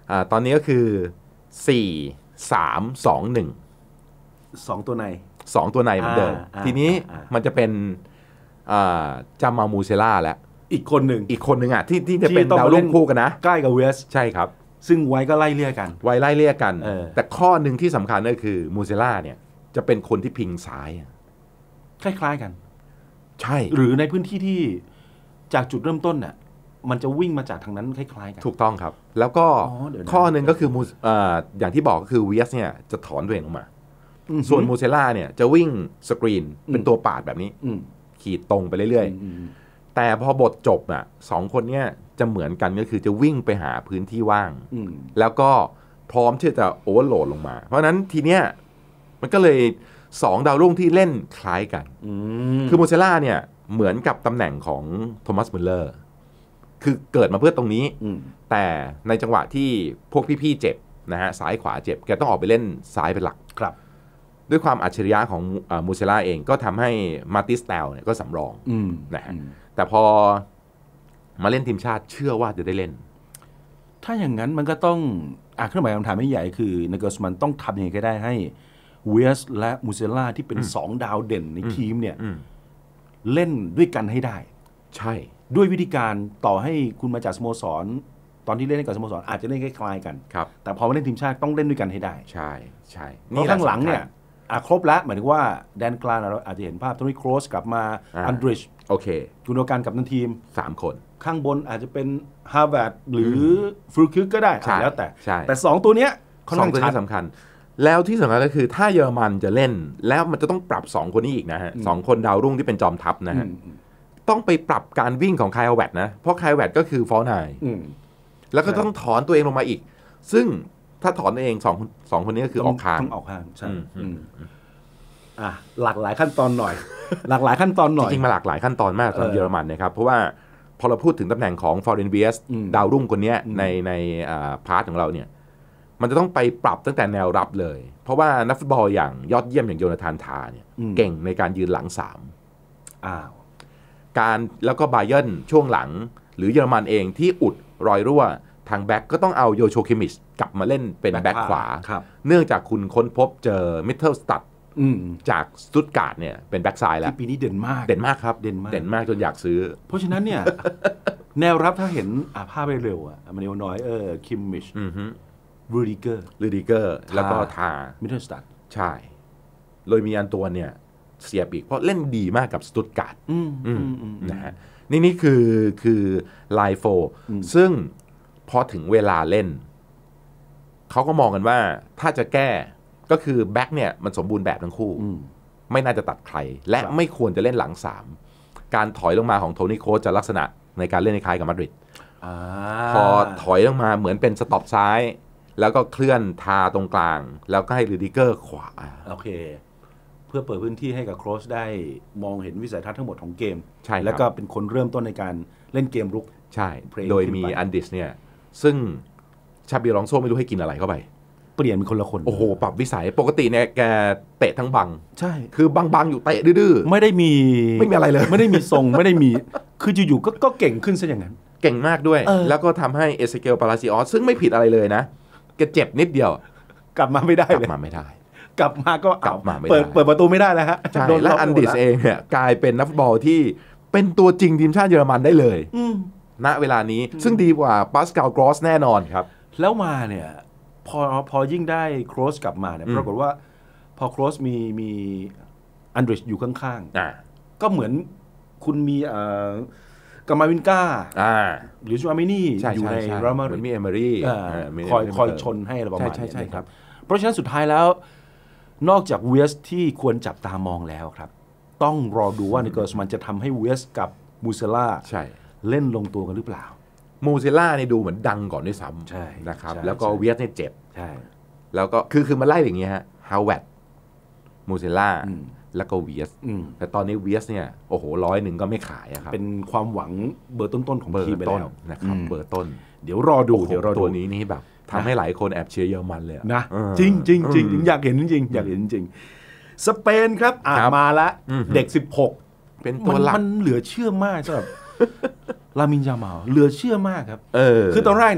อ่าตอนนี้ก็คือสี่ สาม สอง หนึ่งสองตัวในสองตัวในเหมือนเดิมทีนี้มันจะเป็นอ่าจามามูเซล่าแล้วอีกคนหนึ่งอีกคนหนึ่งอ่ะที่ที่จะเป็นดาวรุ่งคู่กันนะใกล้กับเวสใช่ครับซึ่งไว้ก็ไล่เลี่ยกันไว้ไล่เลี่ยกันแต่ข้อหนึ่งที่สำคัญก็คือมูเซล่าเนี่ยจะเป็นคนที่พิงซ้ายคล้ายๆกันใช่หรือในพื้นที่ที่จากจุดเริ่มต้นน่ะมันจะวิ่งมาจากทางนั้นคล้ายๆกันถูกต้องครับแล้วก็ข้อหนึ่งก็คืออ่าอย่างที่บอกก็คือเวสเนี่ยจะถอนตัวเองออกมาส่วนมูเซล่าเนี่ยจะวิ่งสกรีนเป็นตัวปาดแบบนี้ขีดตรงไปเรื่อยๆแต่พอบทจบอ่ะสองคนเนี้ยจะเหมือนกันก็คือจะวิ่งไปหาพื้นที่ว่างแล้วก็พร้อมที่จะโอเวอร์โหลดลงมาเพราะนั้นทีเนี้ยมันก็เลยสองดาวรุ่งที่เล่นคล้ายกันคือมูเซล่าเนี่ยเหมือนกับตำแหน่งของโทมัสมิลเลอร์คือเกิดมาเพื่อตรงนี้แต่ในจังหวะที่พวกพี่ๆเจ็บนะฮะซ้ายขวาเจ็บแกต้องออกไปเล่นซ้ายเป็นหลักครับด้วยความอัจฉริยะของมูเซล่าเองก็ทำให้มาติสเตลเนี่ยก็สำรองนะฮะแต่พอมาเล่นทีมชาติเชื่อว่าจะได้เล่นถ้าอย่างนั้นมันก็ต้องอ่ะเครื่องหมายคำถามไม่ใหญ่คือนักเตะมันต้องทำยังไงก็ได้ให้เวสและมูเซล่าที่เป็นสองดาวเด่นในทีมเนี่ยเล่นด้วยกันให้ได้ใช่ด้วยวิธีการต่อให้คุณมาจากสโมสรตอนที่เล่นกับสโมสรอาจจะเล่นคล้ายๆกันครับแต่พอมาเล่นทีมชาติต้องเล่นด้วยกันให้ได้ใช่ใช่เพราะข้างหลังเนี่ยอ่ะครบแล้วหมายถึงว่าแดนกลางเราอาจจะเห็นภาพโทนี่โครสกลับมาอันดริชโอเคกุนโดกันกับทั้งทีมสามคนข้างบนอาจจะเป็นฮาร์วาร์ดหรือฟลูคิกก็ได้แล้วแต่แต่สองตัวเนี้ยสองตัวนี้สำคัญแล้วที่สำคัญก็คือถ้าเยอรมันจะเล่นแล้วมันจะต้องปรับสองคนนี้อีกนะฮะสองคนดาวรุ่งที่เป็นจอมทัพนะฮะต้องไปปรับการวิ่งของไคลแวตนะเพราะไคลแวตก็คือฟอร์ไนแล้วก็ต้องถอนตัวเองลงมาอีกซึ่งถ้าถอนเองสองสองคนนี้ก็คือออกข้างต้องออกข้างใช่อ่ะหลากหลายขั้นตอนหน่อย หลากหลายขั้นตอนหน่อยจริงๆมาหลากหลายขั้นตอนมากสำหรับเยอรมันนะครับเพราะว่าพอเราพูดถึงตำแหน่งของฟอร์เรนเวียสดาวรุ่งคนนี้ในในพาร์ทของเราเนี่ยมันจะต้องไปปรับตั้งแต่แนวรับเลยเพราะว่านักฟุตบอลอย่างยอดเยี่ยมอย่างโยนาธานทาเนี่ยเก่งในการยืนหลังสามอ้าวการแล้วก็บาเยิร์นช่วงหลังหรือเยอรมันเองที่อุดรอยรั่วทางแบ็กก็ต้องเอาโยโชคิมิชกลับมาเล่นเป็นแบ็กขวาเนื่องจากคุณค้นพบเจอมิดเทิลสตัดจากสตุตการ์ดเนี่ยเป็นแบ็กซ้ายแล้วที่ปีนี้เด่นมากเด่นมากครับเด่นมากเด่นมากจนอยากซื้อเพราะฉะนั้นเนี่ยแนวรับถ้าเห็นอ่าภาพไปเร็วอ่ะมันเร็วน้อยเออคิมมิชรูดิเกอร์รูดิเกอร์แล้วก็ทามิดเทิลสตัดใช่เลยมีอันตัวเนี่ยเสียบอีกเพราะเล่นดีมากกับสตุตการ์ดนะฮะนี่นี่คือคือไลน์โฟซึ่งพอถึงเวลาเล่นเขาก็มองกันว่าถ้าจะแก้ก็คือแบ็คเนี่ยมันสมบูรณ์แบบทั้งคู่ไม่น่าจะตัดใครและไม่ควรจะเล่นหลังสามการถอยลงมาของโทนี่โค้ชจะลักษณะในการเล่นคล้ายกับมาดริดพอถอยลงมาเหมือนเป็นสต็อปซ้ายแล้วก็เคลื่อนทาตรงกลางแล้วก็ให้รูดิเกอร์ขวาโอเคเพื่อเปิดพื้นที่ให้กับโค้ชได้มองเห็นวิสัยทัศน์ทั้งหมดของเกมใช่แล้วก็เป็นคนเริ่มต้นในการเล่นเกมรุกใช่โดยมีอันดิสเนี่ยซึ่งชาบิลองโซไม่รู้ให้กินอะไรเข้าไปเปลี่ยนเป็นคนละคนโอ้โหปรับวิสัยปกติเนี่ยแกเตะทั้งบังใช่คือบังๆอยู่เตะดื้อๆไม่ได้มีไม่มีอะไรเลยไม่ได้มีทรงไม่ได้มีคืออยู่ๆก็ก็เก่งขึ้นซะอย่างนั้นเก่งมากด้วยแล้วก็ทำให้เอเซเกลปาลาซิออสซึ่งไม่ผิดอะไรเลยนะแกเจ็บนิดเดียวกลับมาไม่ได้กลับมาไม่ได้กลับมาก็กลับมาไม่ได้เปิดเปิดประตูไม่ได้แล้วฮะใช่และอันดิสเองเนี่ยกลายเป็นนักฟุตบอลที่เป็นตัวจริงทีมชาติเยอรมันได้เลยณเวลานี้ซึ่งดีกว่าปาสคาลกรอสแน่นอนครับแล้วมาเนี่ยพอพอยิ่งได้โครสกลับมาเนี่ยปรากฏว่าพอโครสมีมีอันดริชอยู่ข้างๆก็เหมือนคุณมีกามาวินก้าหรือชูอามินี่อยู่ในรามาริมีเอเมอรี่คอยคอยชนให้อะไรประมาณนี้ครับเพราะฉะนั้นสุดท้ายแล้วนอกจากเวสที่ควรจับตามองแล้วครับต้องรอดูว่านิโคลัสมันจะทำให้เวสกับมูเซล่าเล่นลงตัวกันหรือเปล่ามูเซล่าเนี่ยดูเหมือนดังก่อนด้วยซ้ำนะครับแล้วก็เวสเนี่ยเจ็บใช่แล้วก็คือคือมาไล่อย่างเงี้ยฮะฮาวเวิร์ดมูเซล่าแล้วก็เวสแต่ตอนนี้เวสเนี่ยโอ้โหร้อยหนึ่งก็ไม่ขายครับเป็นความหวังเบอร์ต้นๆของทีมไปแล้วนะครับเบอร์ต้นเดี๋ยวรอดูเดี๋ยวรอดูตัวนี้นี่แบบทำให้หลายคนแอบเชียร์เยอรมันเลยนะจริงจริงจริงอยากเห็นจริงอยากเห็นจริงสเปนครับอ่านมาละเด็กสิบหกเป็นตัวหลักมันเหลือเชื่อมากสำหรับลามินยามาลเหลือเชื่อมากครับคือตอนแรกเนี่ย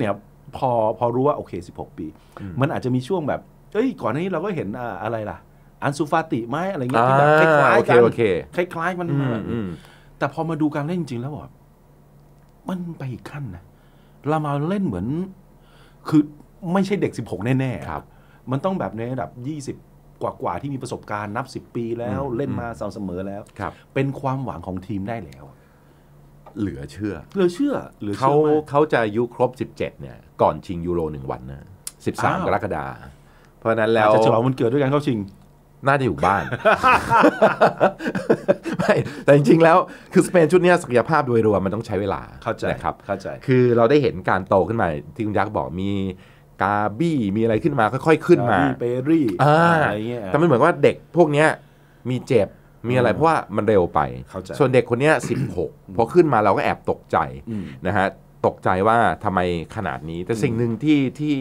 พอพอรู้ว่าโอเคสิบหกปีมันอาจจะมีช่วงแบบเอ้ยก่อนหน้านี้เราก็เห็นอ่าอะไรล่ะอันซูฟาติไหมอะไรเงี้ยที่แบบคล้ายๆกันคล้ายๆมันแต่พอมาดูการเล่นจริงๆแล้วแบบมันไปอีกขั้นนะเรามาเล่นเหมือนคือไม่ใช่เด็กสิบหกแน่ๆครับมันต้องแบบในระดับยี่สิบกว่าๆที่มีประสบการณ์นับสิบปีแล้วเล่นมาสม่ำเสมอแล้วเป็นความหวังของทีมได้แล้วเหลือเชื่อเหลือเชื่อเหลือเชื่อเขาเขาจะอายุครบสิบเจ็ดเนี่ยก่อนชิงยูโรหนึ่งวันนะสิบสามกรกฎาคมเพราะนั้นแล้วจะฉลองวันเกิดด้วยกันเข้าชิงน่าจะอยู่บ้าน ไม่แต่จริงๆแล้วคือสเปนชุดนี้ศักยภาพโดยรวมมันต้องใช้เวลาเข้าใจนะครับเข้าใจคือเราได้เห็นการโตขึ้นมาที่คุณยักษ์บอกมีกาบี้มีอะไรขึ้นมาค่อยๆขึ้นมาเปรี่อะไรเงี้ยแต่มันเหมือนว่าเด็กพวกนี้มีเจ็บมีอะไรเพราะว่ามันเร็วไปส่วนเด็กคนนี้สิบหกพอขึ้นมาเราก็แอบตกใจนะฮะตกใจว่าทำไมขนาดนี้แต่สิ่งหนึ่งที่ที่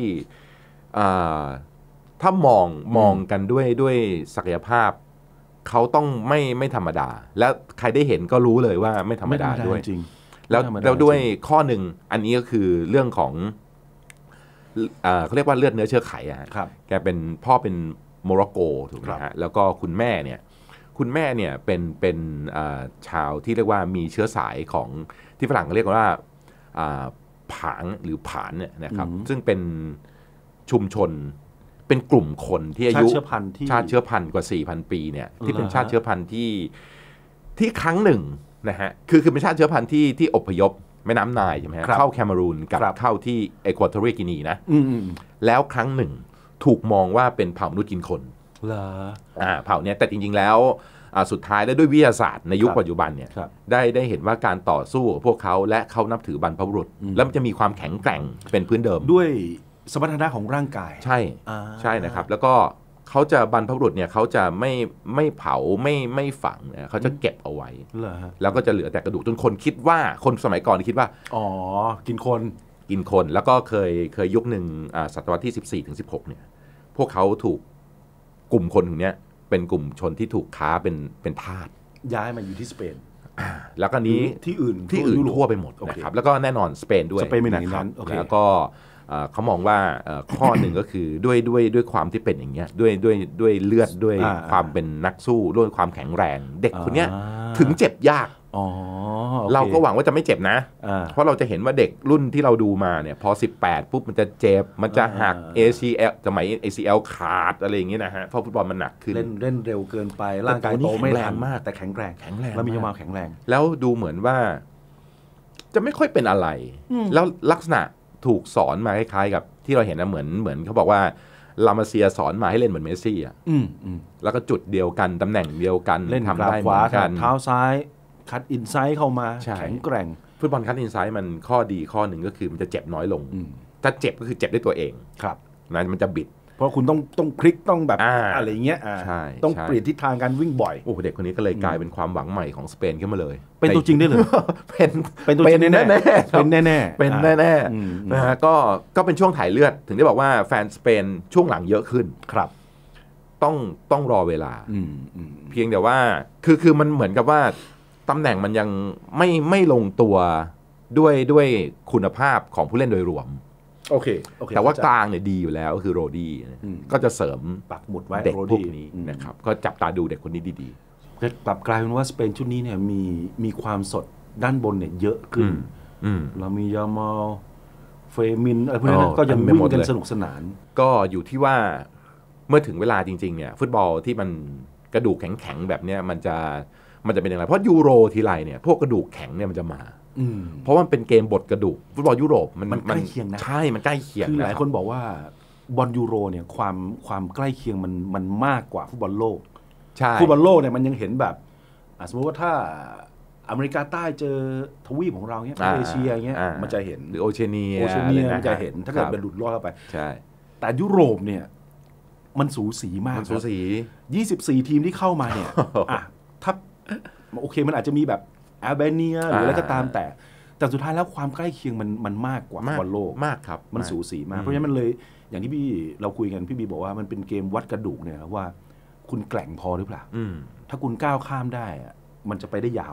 ถ้ามองมองกันด้วยด้วยศักยภาพเขาต้องไม่ไม่ธรรมดาแล้วใครได้เห็นก็รู้เลยว่าไม่ธรรมดาด้วยจริงแล้วแล้วด้วยข้อหนึ่งอันนี้ก็คือเรื่องของเขาเรียกว่าเลือดเนื้อเชื้อไขอ่ะแกเป็นพ่อเป็นโมร็อกโกถูกไหมฮะแล้วก็คุณแม่เนี่ยคุณแม่เนี่ยเป็นเป็นชาวที่เรียกว่ามีเชื้อสายของที่ฝรั่งเรียกว่าผางหรือผานเนี่ยนะครับซึ่งเป็นชุมชนเป็นกลุ่มคนที่อายุชาติเชื้อพันธุ์ชาติเชื้อพันธุ์กว่า สี่พัน ปีเนี่ยที่เป็นชาติเชื้อพันธุ์ที่ที่ครั้งหนึ่งนะฮะคือคือเป็นชาติเชื้อพันธุ์ที่ที่อพยพแม่น้ำไนล์ใช่ไหมเข้าแคเมรูนกับเข้าที่เอกวาตอเรียลกินีนะแล้วครั้งหนึ่งถูกมองว่าเป็นเผ่ามนุษย์กินคนเหรออ่าเผ่าเนี้ยแต่จริงๆแล้วสุดท้ายได้ด้วยวิทยาศาสตร์ในยุคปัจจุบันเนี่ยได้ได้เห็นว่าการต่อสู้กับพวกเขาและเขานับถือบรรพบุรุษแล้วมันจะมีความแข็งแกร่งเป็นพื้นเดิมด้วยสมรรถนะของร่างกายใช่ใช่นะครับแล้วก็เขาจะบรรพบุรุษเนี่ยเขาจะไม่ไม่เผาไม่ไม่ฝังเนี่ยเขาจะเก็บเอาไว้แล้วก็จะเหลือแต่กระดูกจนคนคิดว่าคนสมัยก่อนคิดว่าอ๋อกินคนกินคนแล้วก็เคยเคยยุคหนึ่งศตวรรษที่ สิบสี่ถึงสิบหก เนี่ยพวกเขาถูกกลุ่มคนอย่างเนี้ยเป็นกลุ่มชนที่ถูกค้าเป็นเป็นทาสย้ายมาอยู่ที่สเปนแล้วก็นี้ที่อื่นที่อื่นทั่วไปหมดนะครับแล้วก็แน่นอนสเปนด้วยสเปนมีหนังนั้นแล้วก็เขามองว่าข้อหนึ่งก็คือด้วยด้วยด้วยความที่เป็นอย่างเงี้ยด้วยด้วยด้วยเลือดด้วยความเป็นนักสู้ด้วยความแข็งแรงเด็กคนเนี้ยถึงเจ็บยากเราก็หวังว่าจะไม่เจ็บนะเพราะเราจะเห็นว่าเด็กรุ่นที่เราดูมาเนี่ยพอสิบแปดปุ๊บมันจะเจ็บมันจะหัก เอ ซี แอล สมัย เอ ซี แอล ขาดอะไรอย่างเงี้ยนะฮะเพราะฟุตบอลมันหนักขึ้นเล่นเล่นเร็วเกินไปร่างกายโตไม่แรงมากแต่แข็งแรงแข็งแรงแล้วมีความแข็งแรงแล้วดูเหมือนว่าจะไม่ค่อยเป็นอะไรแล้วลักษณะถูกสอนมาคล้ายๆกับที่เราเห็นนะเหมือนเหมือนเขาบอกว่าลามาเซียสอนมาให้เล่นเหมือนเมสซี่อ่ะแล้วก็จุดเดียวกันตำแหน่งเดียวกันเล่นทำได้เหมือนกันเท้าซ้ายคัดอินไซด์เข้ามาแข็งแกร่งฟุตบอลคัดอินไซด์มันข้อดีข้อหนึ่งก็คือมันจะเจ็บน้อยลงถ้าเจ็บก็คือเจ็บด้วยตัวเองครับนะมันจะบิดเพราะคุณต้องต้องพลิกต้องแบบ อ, อะไรเงี้ยต้องเปลี่ยนทิศทางการวิ่งบ่อยโอ้เด็กคนนี้ก็เลยกลายเป็นความหวังใหม่ของสเปนขึ้นมาเลยเป็นตัวจริงได้เลยเป็นเป็นตัวจริงแน่ๆเป็นแน่ๆเป็นแน่ๆนะฮะก็ก็เป็นช่วงถ่ายเลือดถึงได้บอกว่าแฟนสเปนช่วงหลังเยอะขึ้นครับต้องต้องรอเวลาเพียงแต่ว่าคือคือมันเหมือนกับว่าตำแหน่งมันยังไม่ไม่ลงตัวด้วยด้วยคุณภาพของผู้เล่นโดยรวมโอเคแต่ว่ากลางเนี่ยดีอยู่แล้วก็คือโรดี้ก็จะเสริมปักหมุดไว้เด็กพวกนี้นะครับก็จับตาดูเด็กคนนี้ดีๆแต่กลับกลายเป็นว่าสเปนชุดนี้เนี่ยมีมีความสดด้านบนเนี่ยเยอะขึ้นเรามียามาลเฟมินอะไรพวกนี้ก็ยังวิ่งกันสนุกสนานก็อยู่ที่ว่าเมื่อถึงเวลาจริงๆเนี่ยฟุตบอลที่มันกระดูกแข็งๆแบบเนี้ยมันจะมันจะเป็นอย่างไรเพราะยูโรทีไรเนี่ยพวกกระดูกแข็งเนี่ยมันจะมาเพราะว่ามันเป็นเกมบทกระดูกฟุตบอลยุโรปมันมันใกล้เคียงนะใช่มันใกล้เคียงคือหลายคนบอกว่าบอลยูโรเนี่ยความความใกล้เคียงมันมันมากกว่าฟุตบอลโลกใช่ฟุตบอลโลกเนี่ยมันยังเห็นแบบสมมติว่าถ้าอเมริกาใต้เจอทวีปของเราเนี้ยเอเชียเงี้ยมันจะเห็นหรือโอเชียเนียโอเชียเนียมันจะเห็นถ้าเกิดเป็นหลุดรอดเข้าไปใช่แต่ยุโรปเนี่ยมันสูสีมากมันสูสียี่สิบสี่ทีมที่เข้ามาเนี่ยอ่ะถ้าโอเคมันอาจจะมีแบบแอลเบเนียหรืออะไรก็ตามแต่แต่สุดท้ายแล้วความใกล้เคียงมันมันมากกว่าบอลโลกมากครับมันสูสีมากเพราะฉะนั้นมันเลยอย่างที่พี่เราคุยกันพี่บีบอกว่ามันเป็นเกมวัดกระดูกเนี่ยว่าคุณแกร่งพอหรือเปล่าถ้าคุณก้าวข้ามได้มันจะไปได้ยาวเลยนะ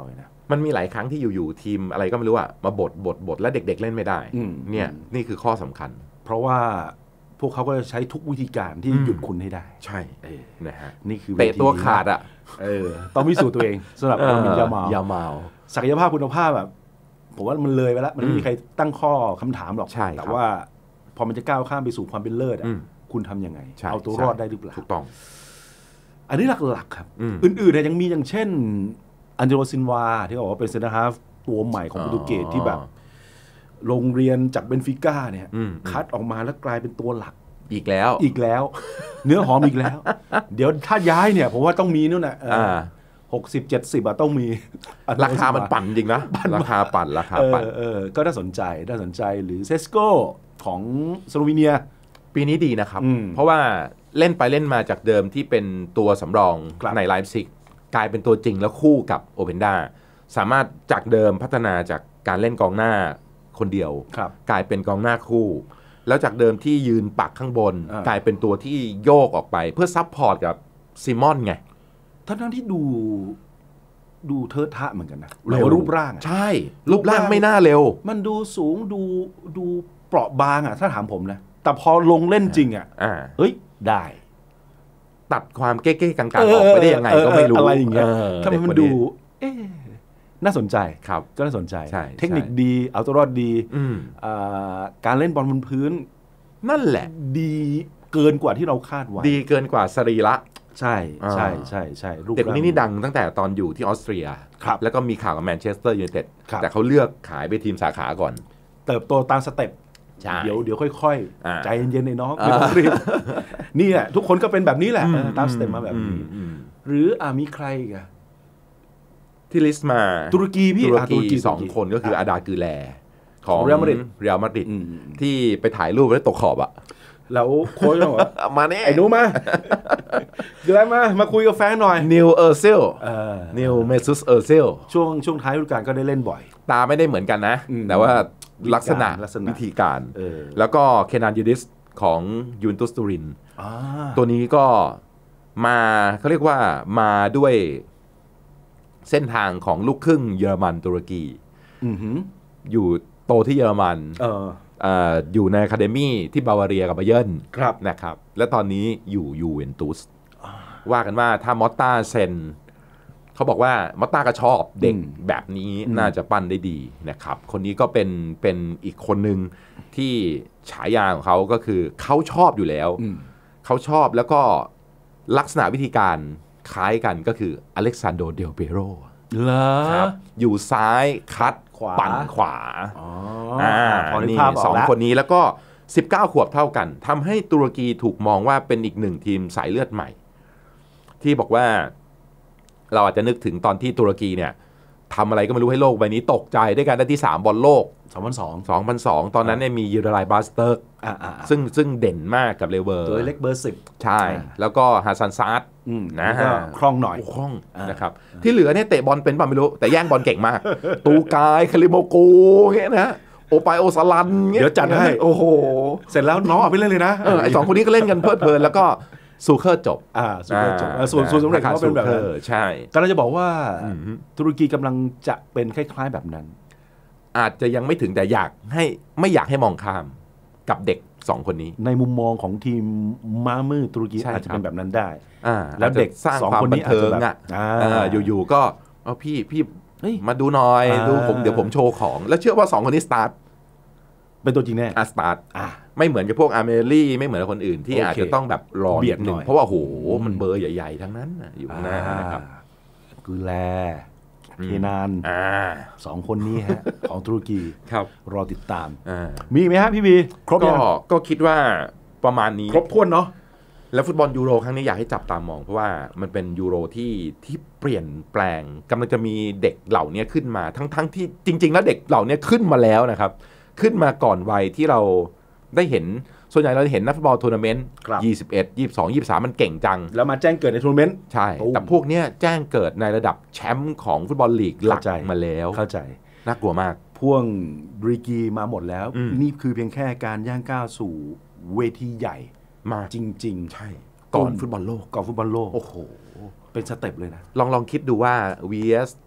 มันมีหลายครั้งที่อยู่ๆทีมอะไรก็ไม่รู้อะมาบดบดบดแล้วเด็กๆเล่นไม่ได้เนี่ยนี่คือข้อสำคัญเพราะว่าพวกเขาก็จะใช้ทุกวิธีการที่หยุดคุณให้ได้ใช่นะฮะนี่คือเตะตัวขาดอะเออต้องพิสูจน์ตัวเองสำหรับลามินยามาลยามาลศักยภาพคุณภาพแบบผมว่ามันเลยไปแล้วมันไม่มีใครตั้งข้อคำถามหรอกแต่ว่าพอมันจะก้าวข้ามไปสู่ความเป็นเลิศคุณทำยังไงเอาตัวรอดได้หรือเปล่าถูกต้องอันนี้หลักๆครับอื่นๆยังมีอย่างเช่นอันเจโลซินวาที่บอกว่าเป็นเซนเตอร์ฮาฟตัวใหม่ของโปรตุเกสที่แบบโรงเรียนจากเบนฟิก้าเนี่ยคัดออกมาแล้วกลายเป็นตัวหลักอีกแล้วอีกแล้วเนื้อหอมอีกแล้วเดี๋ยวถ้าย้ายเนี่ยผมว่าต้องมีนู่นน่ะหกสิบเจ็ดสิบอะต้องมีราคามันปั่นจริงนะราคาปั่นราคาปั่นเออก็น่าสนใจน่าสนใจหรือเซสโก้ของสโลวีเนียปีนี้ดีนะครับเพราะว่าเล่นไปเล่นมาจากเดิมที่เป็นตัวสำรองในไลฟ์ซิกกลายเป็นตัวจริงแล้วคู่กับโอเปนดาสามารถจากเดิมพัฒนาจากการเล่นกองหน้าคนเดียวกลายเป็นกองหน้าคู่แล้วจากเดิมที่ยืนปักข้างบนกลายเป็นตัวที่โยกออกไปเพื่อซับพอร์ตกับซิมอนไงทั้งที่ดูดูเทิดทะเหมือนกันนะรูปร่างใช่รูปร่างไม่น่าเร็วมันดูสูงดูดูเปราะบางอ่ะถ้าถามผมนะแต่พอลงเล่นจริงอ่ะเฮ้ยได้ตัดความเก๊ๆกังๆออกไปได้ยังไงก็ไม่รู้อะไรอย่างเงี้ยถ้ามันดูเอ๊ะน่าสนใจครับก็น่าสนใจเทคนิคดีเอาตัวรอดดีการเล่นบอลบนพื้นนั่นแหละดีเกินกว่าที่เราคาดไว้ดีเกินกว่าสรีระใช่ใช่ใช่ใช่เด็กคนนี้นี่ดังตั้งแต่ตอนอยู่ที่ออสเตรียแล้วก็มีข่าวกับแมนเชสเตอร์ยูไนเต็ดแต่เขาเลือกขายไปทีมสาขาก่อนเติบโตตามสเต็ปเดี๋ยวเดี๋ยวค่อยๆใจเย็นๆในน้องไม่ต้องรีบนี่แหละทุกคนก็เป็นแบบนี้แหละตามสเต็ปมาแบบนี้หรืออ่ามีใครกันที่ลิสต์มาตุรกีพี่ตุรกีสองคนก็คืออาดากือแลของเรอัลมาดริดเรอัลมาดริดที่ไปถ่ายรูปแล้วตกขอบอะแล้วโค้ชบอกว่ามาเนี่ยไอ้หนูมาเดี๋ยวมามาคุยกับแฟนหน่อยนิวเออร์ซิลนิวเมซุสเออร์ซิลช่วงช่วงท้ายฤดูกาลก็ได้เล่นบ่อยตาไม่ได้เหมือนกันนะแต่ว่าลักษณะวิธีการแล้วก็เคนานยูดิสของยูเวนตุสตูรินตัวนี้ก็มาเขาเรียกว่ามาด้วยเส้นทางของลูกครึ่งเยอรมันตุรกีอยู่โตที่เยอรมันอยู่ในอะคาเดมี่ที่บาวาเรียกับบาเยิร์นนะครับและตอนนี้อยู่ยูเวนตุสว่ากันว่าถ้ามอตตาเซ็นเขาบอกว่ามอตตาก็ชอบเด็กแบบนี้น่าจะปั้นได้ดีนะครับคนนี้ก็เป็นเป็นอีกคนหนึ่งที่ฉายาของเขาก็คือเขาชอบอยู่แล้วเขาชอบแล้วก็ลักษณะวิธีการคล้ายกันก็คืออเล็กซานโดเดลเปโรเหรอครับอยู่ซ้ายคัดปั่นขวาอ๋อนี่สองคนนี้แล้วก็สิบเก้าขวบเท่ากันทำให้ตุรกีถูกมองว่าเป็นอีกหนึ่งทีมสายเลือดใหม่ที่บอกว่าเราอาจจะนึกถึงตอนที่ตุรกีเนี่ยทำอะไรก็ไม่รู้ให้โลกใบนี้ตกใจด้วยการได้ที่สามบอลโลกสองพันสองสองพันสองตอนนั้นเนี่ยมียูราไลบาสเติร์กซึ่งซึ่งเด่นมากกับเลเวอร์ตัวเล็กเบอร์สิบใช่แล้วก็ฮาซันซาร์ดนะฮะคล่องหน่อยคล่องนะครับที่เหลือเนี่ยเตะบอลเป็นป่ะไม่รู้แต่แย่งบอลเก่งมากตูกายคาริโมกูเงี้ยนะโอไปโอซาลันเงี้ยเดี๋ยวจัดให้โอ้โหเสร็จแล้วน้องเอาไปเล่นเลยนะไอ้สองคนนี้ก็เล่นกันเพลิดเพลินแล้วก็ซูเคอร์จบอ่าซูเคอร์จบส่วนส่วนสำเร็จเขาเป็นแบบนั้นใช่ก็เราจะบอกว่าตุรกีกำลังจะเป็นคล้ายๆแบบนั้นอาจจะยังไม่ถึงแต่อยากให้ไม่อยากให้มองข้ามกับเด็กสองคนนี้ในมุมมองของทีมม้ามืดตุรกีอาจจะเป็นแบบนั้นได้แล้วเด็กสร้างความบันเทิงอ่ะอยู่ๆก็เอาพี่พี่มาดูหน่อยดูผมเดี๋ยวผมโชว์ของแล้วเชื่อว่าสองคนนี้สตาร์ทเป็นตัวจริงแน่อ่ะสตาร์ทไม่เหมือนกับพวกอาร์เมลี่ไม่เหมือนกับคนอื่นที่อาจจะต้องแบบรอเบียดหนึ่งเพราะว่าโหมันเบอร์ใหญ่ๆทั้งนั้นอยู่ข้างหน้านะครับกูแลเคนานสองคนนี้ฮะของตุรกีรอติดตามมีไหมฮะพี่บีครบยังก็คิดว่าประมาณนี้ครบถ้วนเนาะแล้วฟุตบอลยูโรครั้งนี้อยากให้จับตามองเพราะว่ามันเป็นยูโรที่ที่เปลี่ยนแปลงกำลังจะมีเด็กเหล่านี้ขึ้นมาทั้งๆที่จริงๆแล้วเด็กเหล่านี้ขึ้นมาแล้วนะครับขึ้นมาก่อนวัยที่เราได้เห็นส่วนใหญ่เราเห็นนักฟุตบอลทัวร์นาเมนต์ยี่สิบเอ็ด ยี่สิบสอง ยี่สิบสามมันเก่งจังแล้วมาแจ้งเกิดในทัวร์นาเมนต์ใช่แต่พวกเนี้ยแจ้งเกิดในระดับแชมป์ของฟุตบอลลีกหลักมาแล้วเข้าใจน่ากลัวมากพ่วงริกีมาหมดแล้วนี่คือเพียงแค่การย่างก้าวสู่เวทีใหญ่มาจริงๆใช่ก่อนฟุตบอลโลกก่อนฟุตบอลโลกโอ้โหเป็นสเต็ปเลยนะลองลองคิดดูว่า วี เอส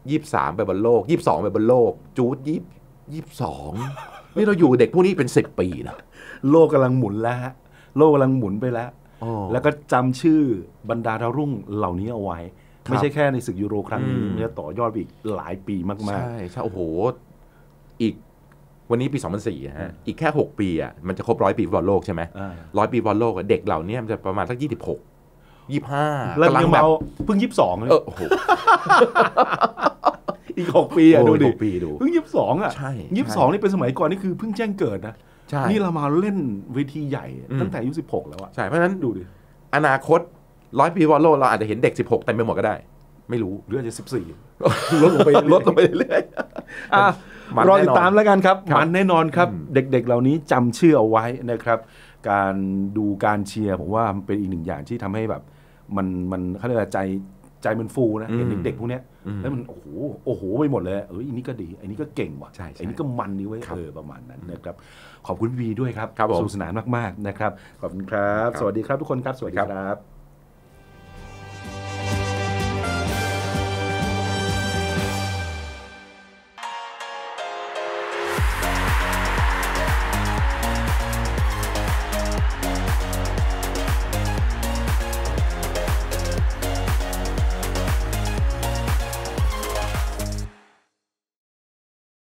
ยี่สิบสามไปบนโลกยี่สิบสองไปบนโลกจูดยี่ยี่สิบสองนี่เราอยู่เด็กพวกนี้เป็นสิบปีนะโลกกำลังหมุนแล้วฮะโลกกำลังหมุนไปแล้วแล้วก็จำชื่อบรรดาดาวรุ่งเหล่านี้เอาไว้ไม่ใช่แค่ในศึกยูโรครั้งนี้มันจะต่อยอดไปอีกหลายปีมากๆใช่ใช่โอ้โหอีกวันนี้ปีสองพันสี่ฮะอีกแค่หกปีอ่ะมันจะครบร้อยปีฟุตบอลโลกใช่ไหมร้อยปีฟุตบอลโลกเด็กเหล่านี้มันจะประมาณสักยี่สิบหกยี่สิบห้ากำลังแบบเพิ่งยี่สิบสองเลยเออโอ้โหอีกหกปีอ่ะดูดิดูเพิ่งยี่สิบสองอ่ะใช่ยี่สิบสองนี่เป็นสมัยก่อนนี่คือเพิ่งแจ้งเกิดนะใช่นี่เรามาเล่นเวทีใหญ่ตั้งแต่อายุสิบหกแล้วอ่ะใช่เพราะฉะนั้นดูดิอนาคตร้อยปีฟุตบอลโลกเราอาจจะเห็นเด็กสิบหกเต็มไปหมดก็ได้ไม่รู้หรืออาจจะสิบสี่ลดลงไปลดลงไปเรื่อยรอติดตามแล้วกันครับมันแน่นอนครับเด็กๆเหล่านี้จำชื่อเอาไว้นะครับการดูการเชียร์ผมว่ามันเป็นอีกหนึ่งอย่างที่ทำให้แบบมันมันเขาเรียกว่าใจใจมันฟูนะเห็นเด็กๆพวกนี้แล้วมันโอ้โหโอ้โหไปหมดเลยเอออันนี้ก็ดีอันนี้ก็เก่งว่ะอันนี้ก็มันดีเว้ยเออประมาณนั้นนะครับขอบคุณพี่วีด้วยครับสนุกสนานมากๆนะครับขอบคุณครับสวัสดีครับทุกคนครับสวัสดีครับ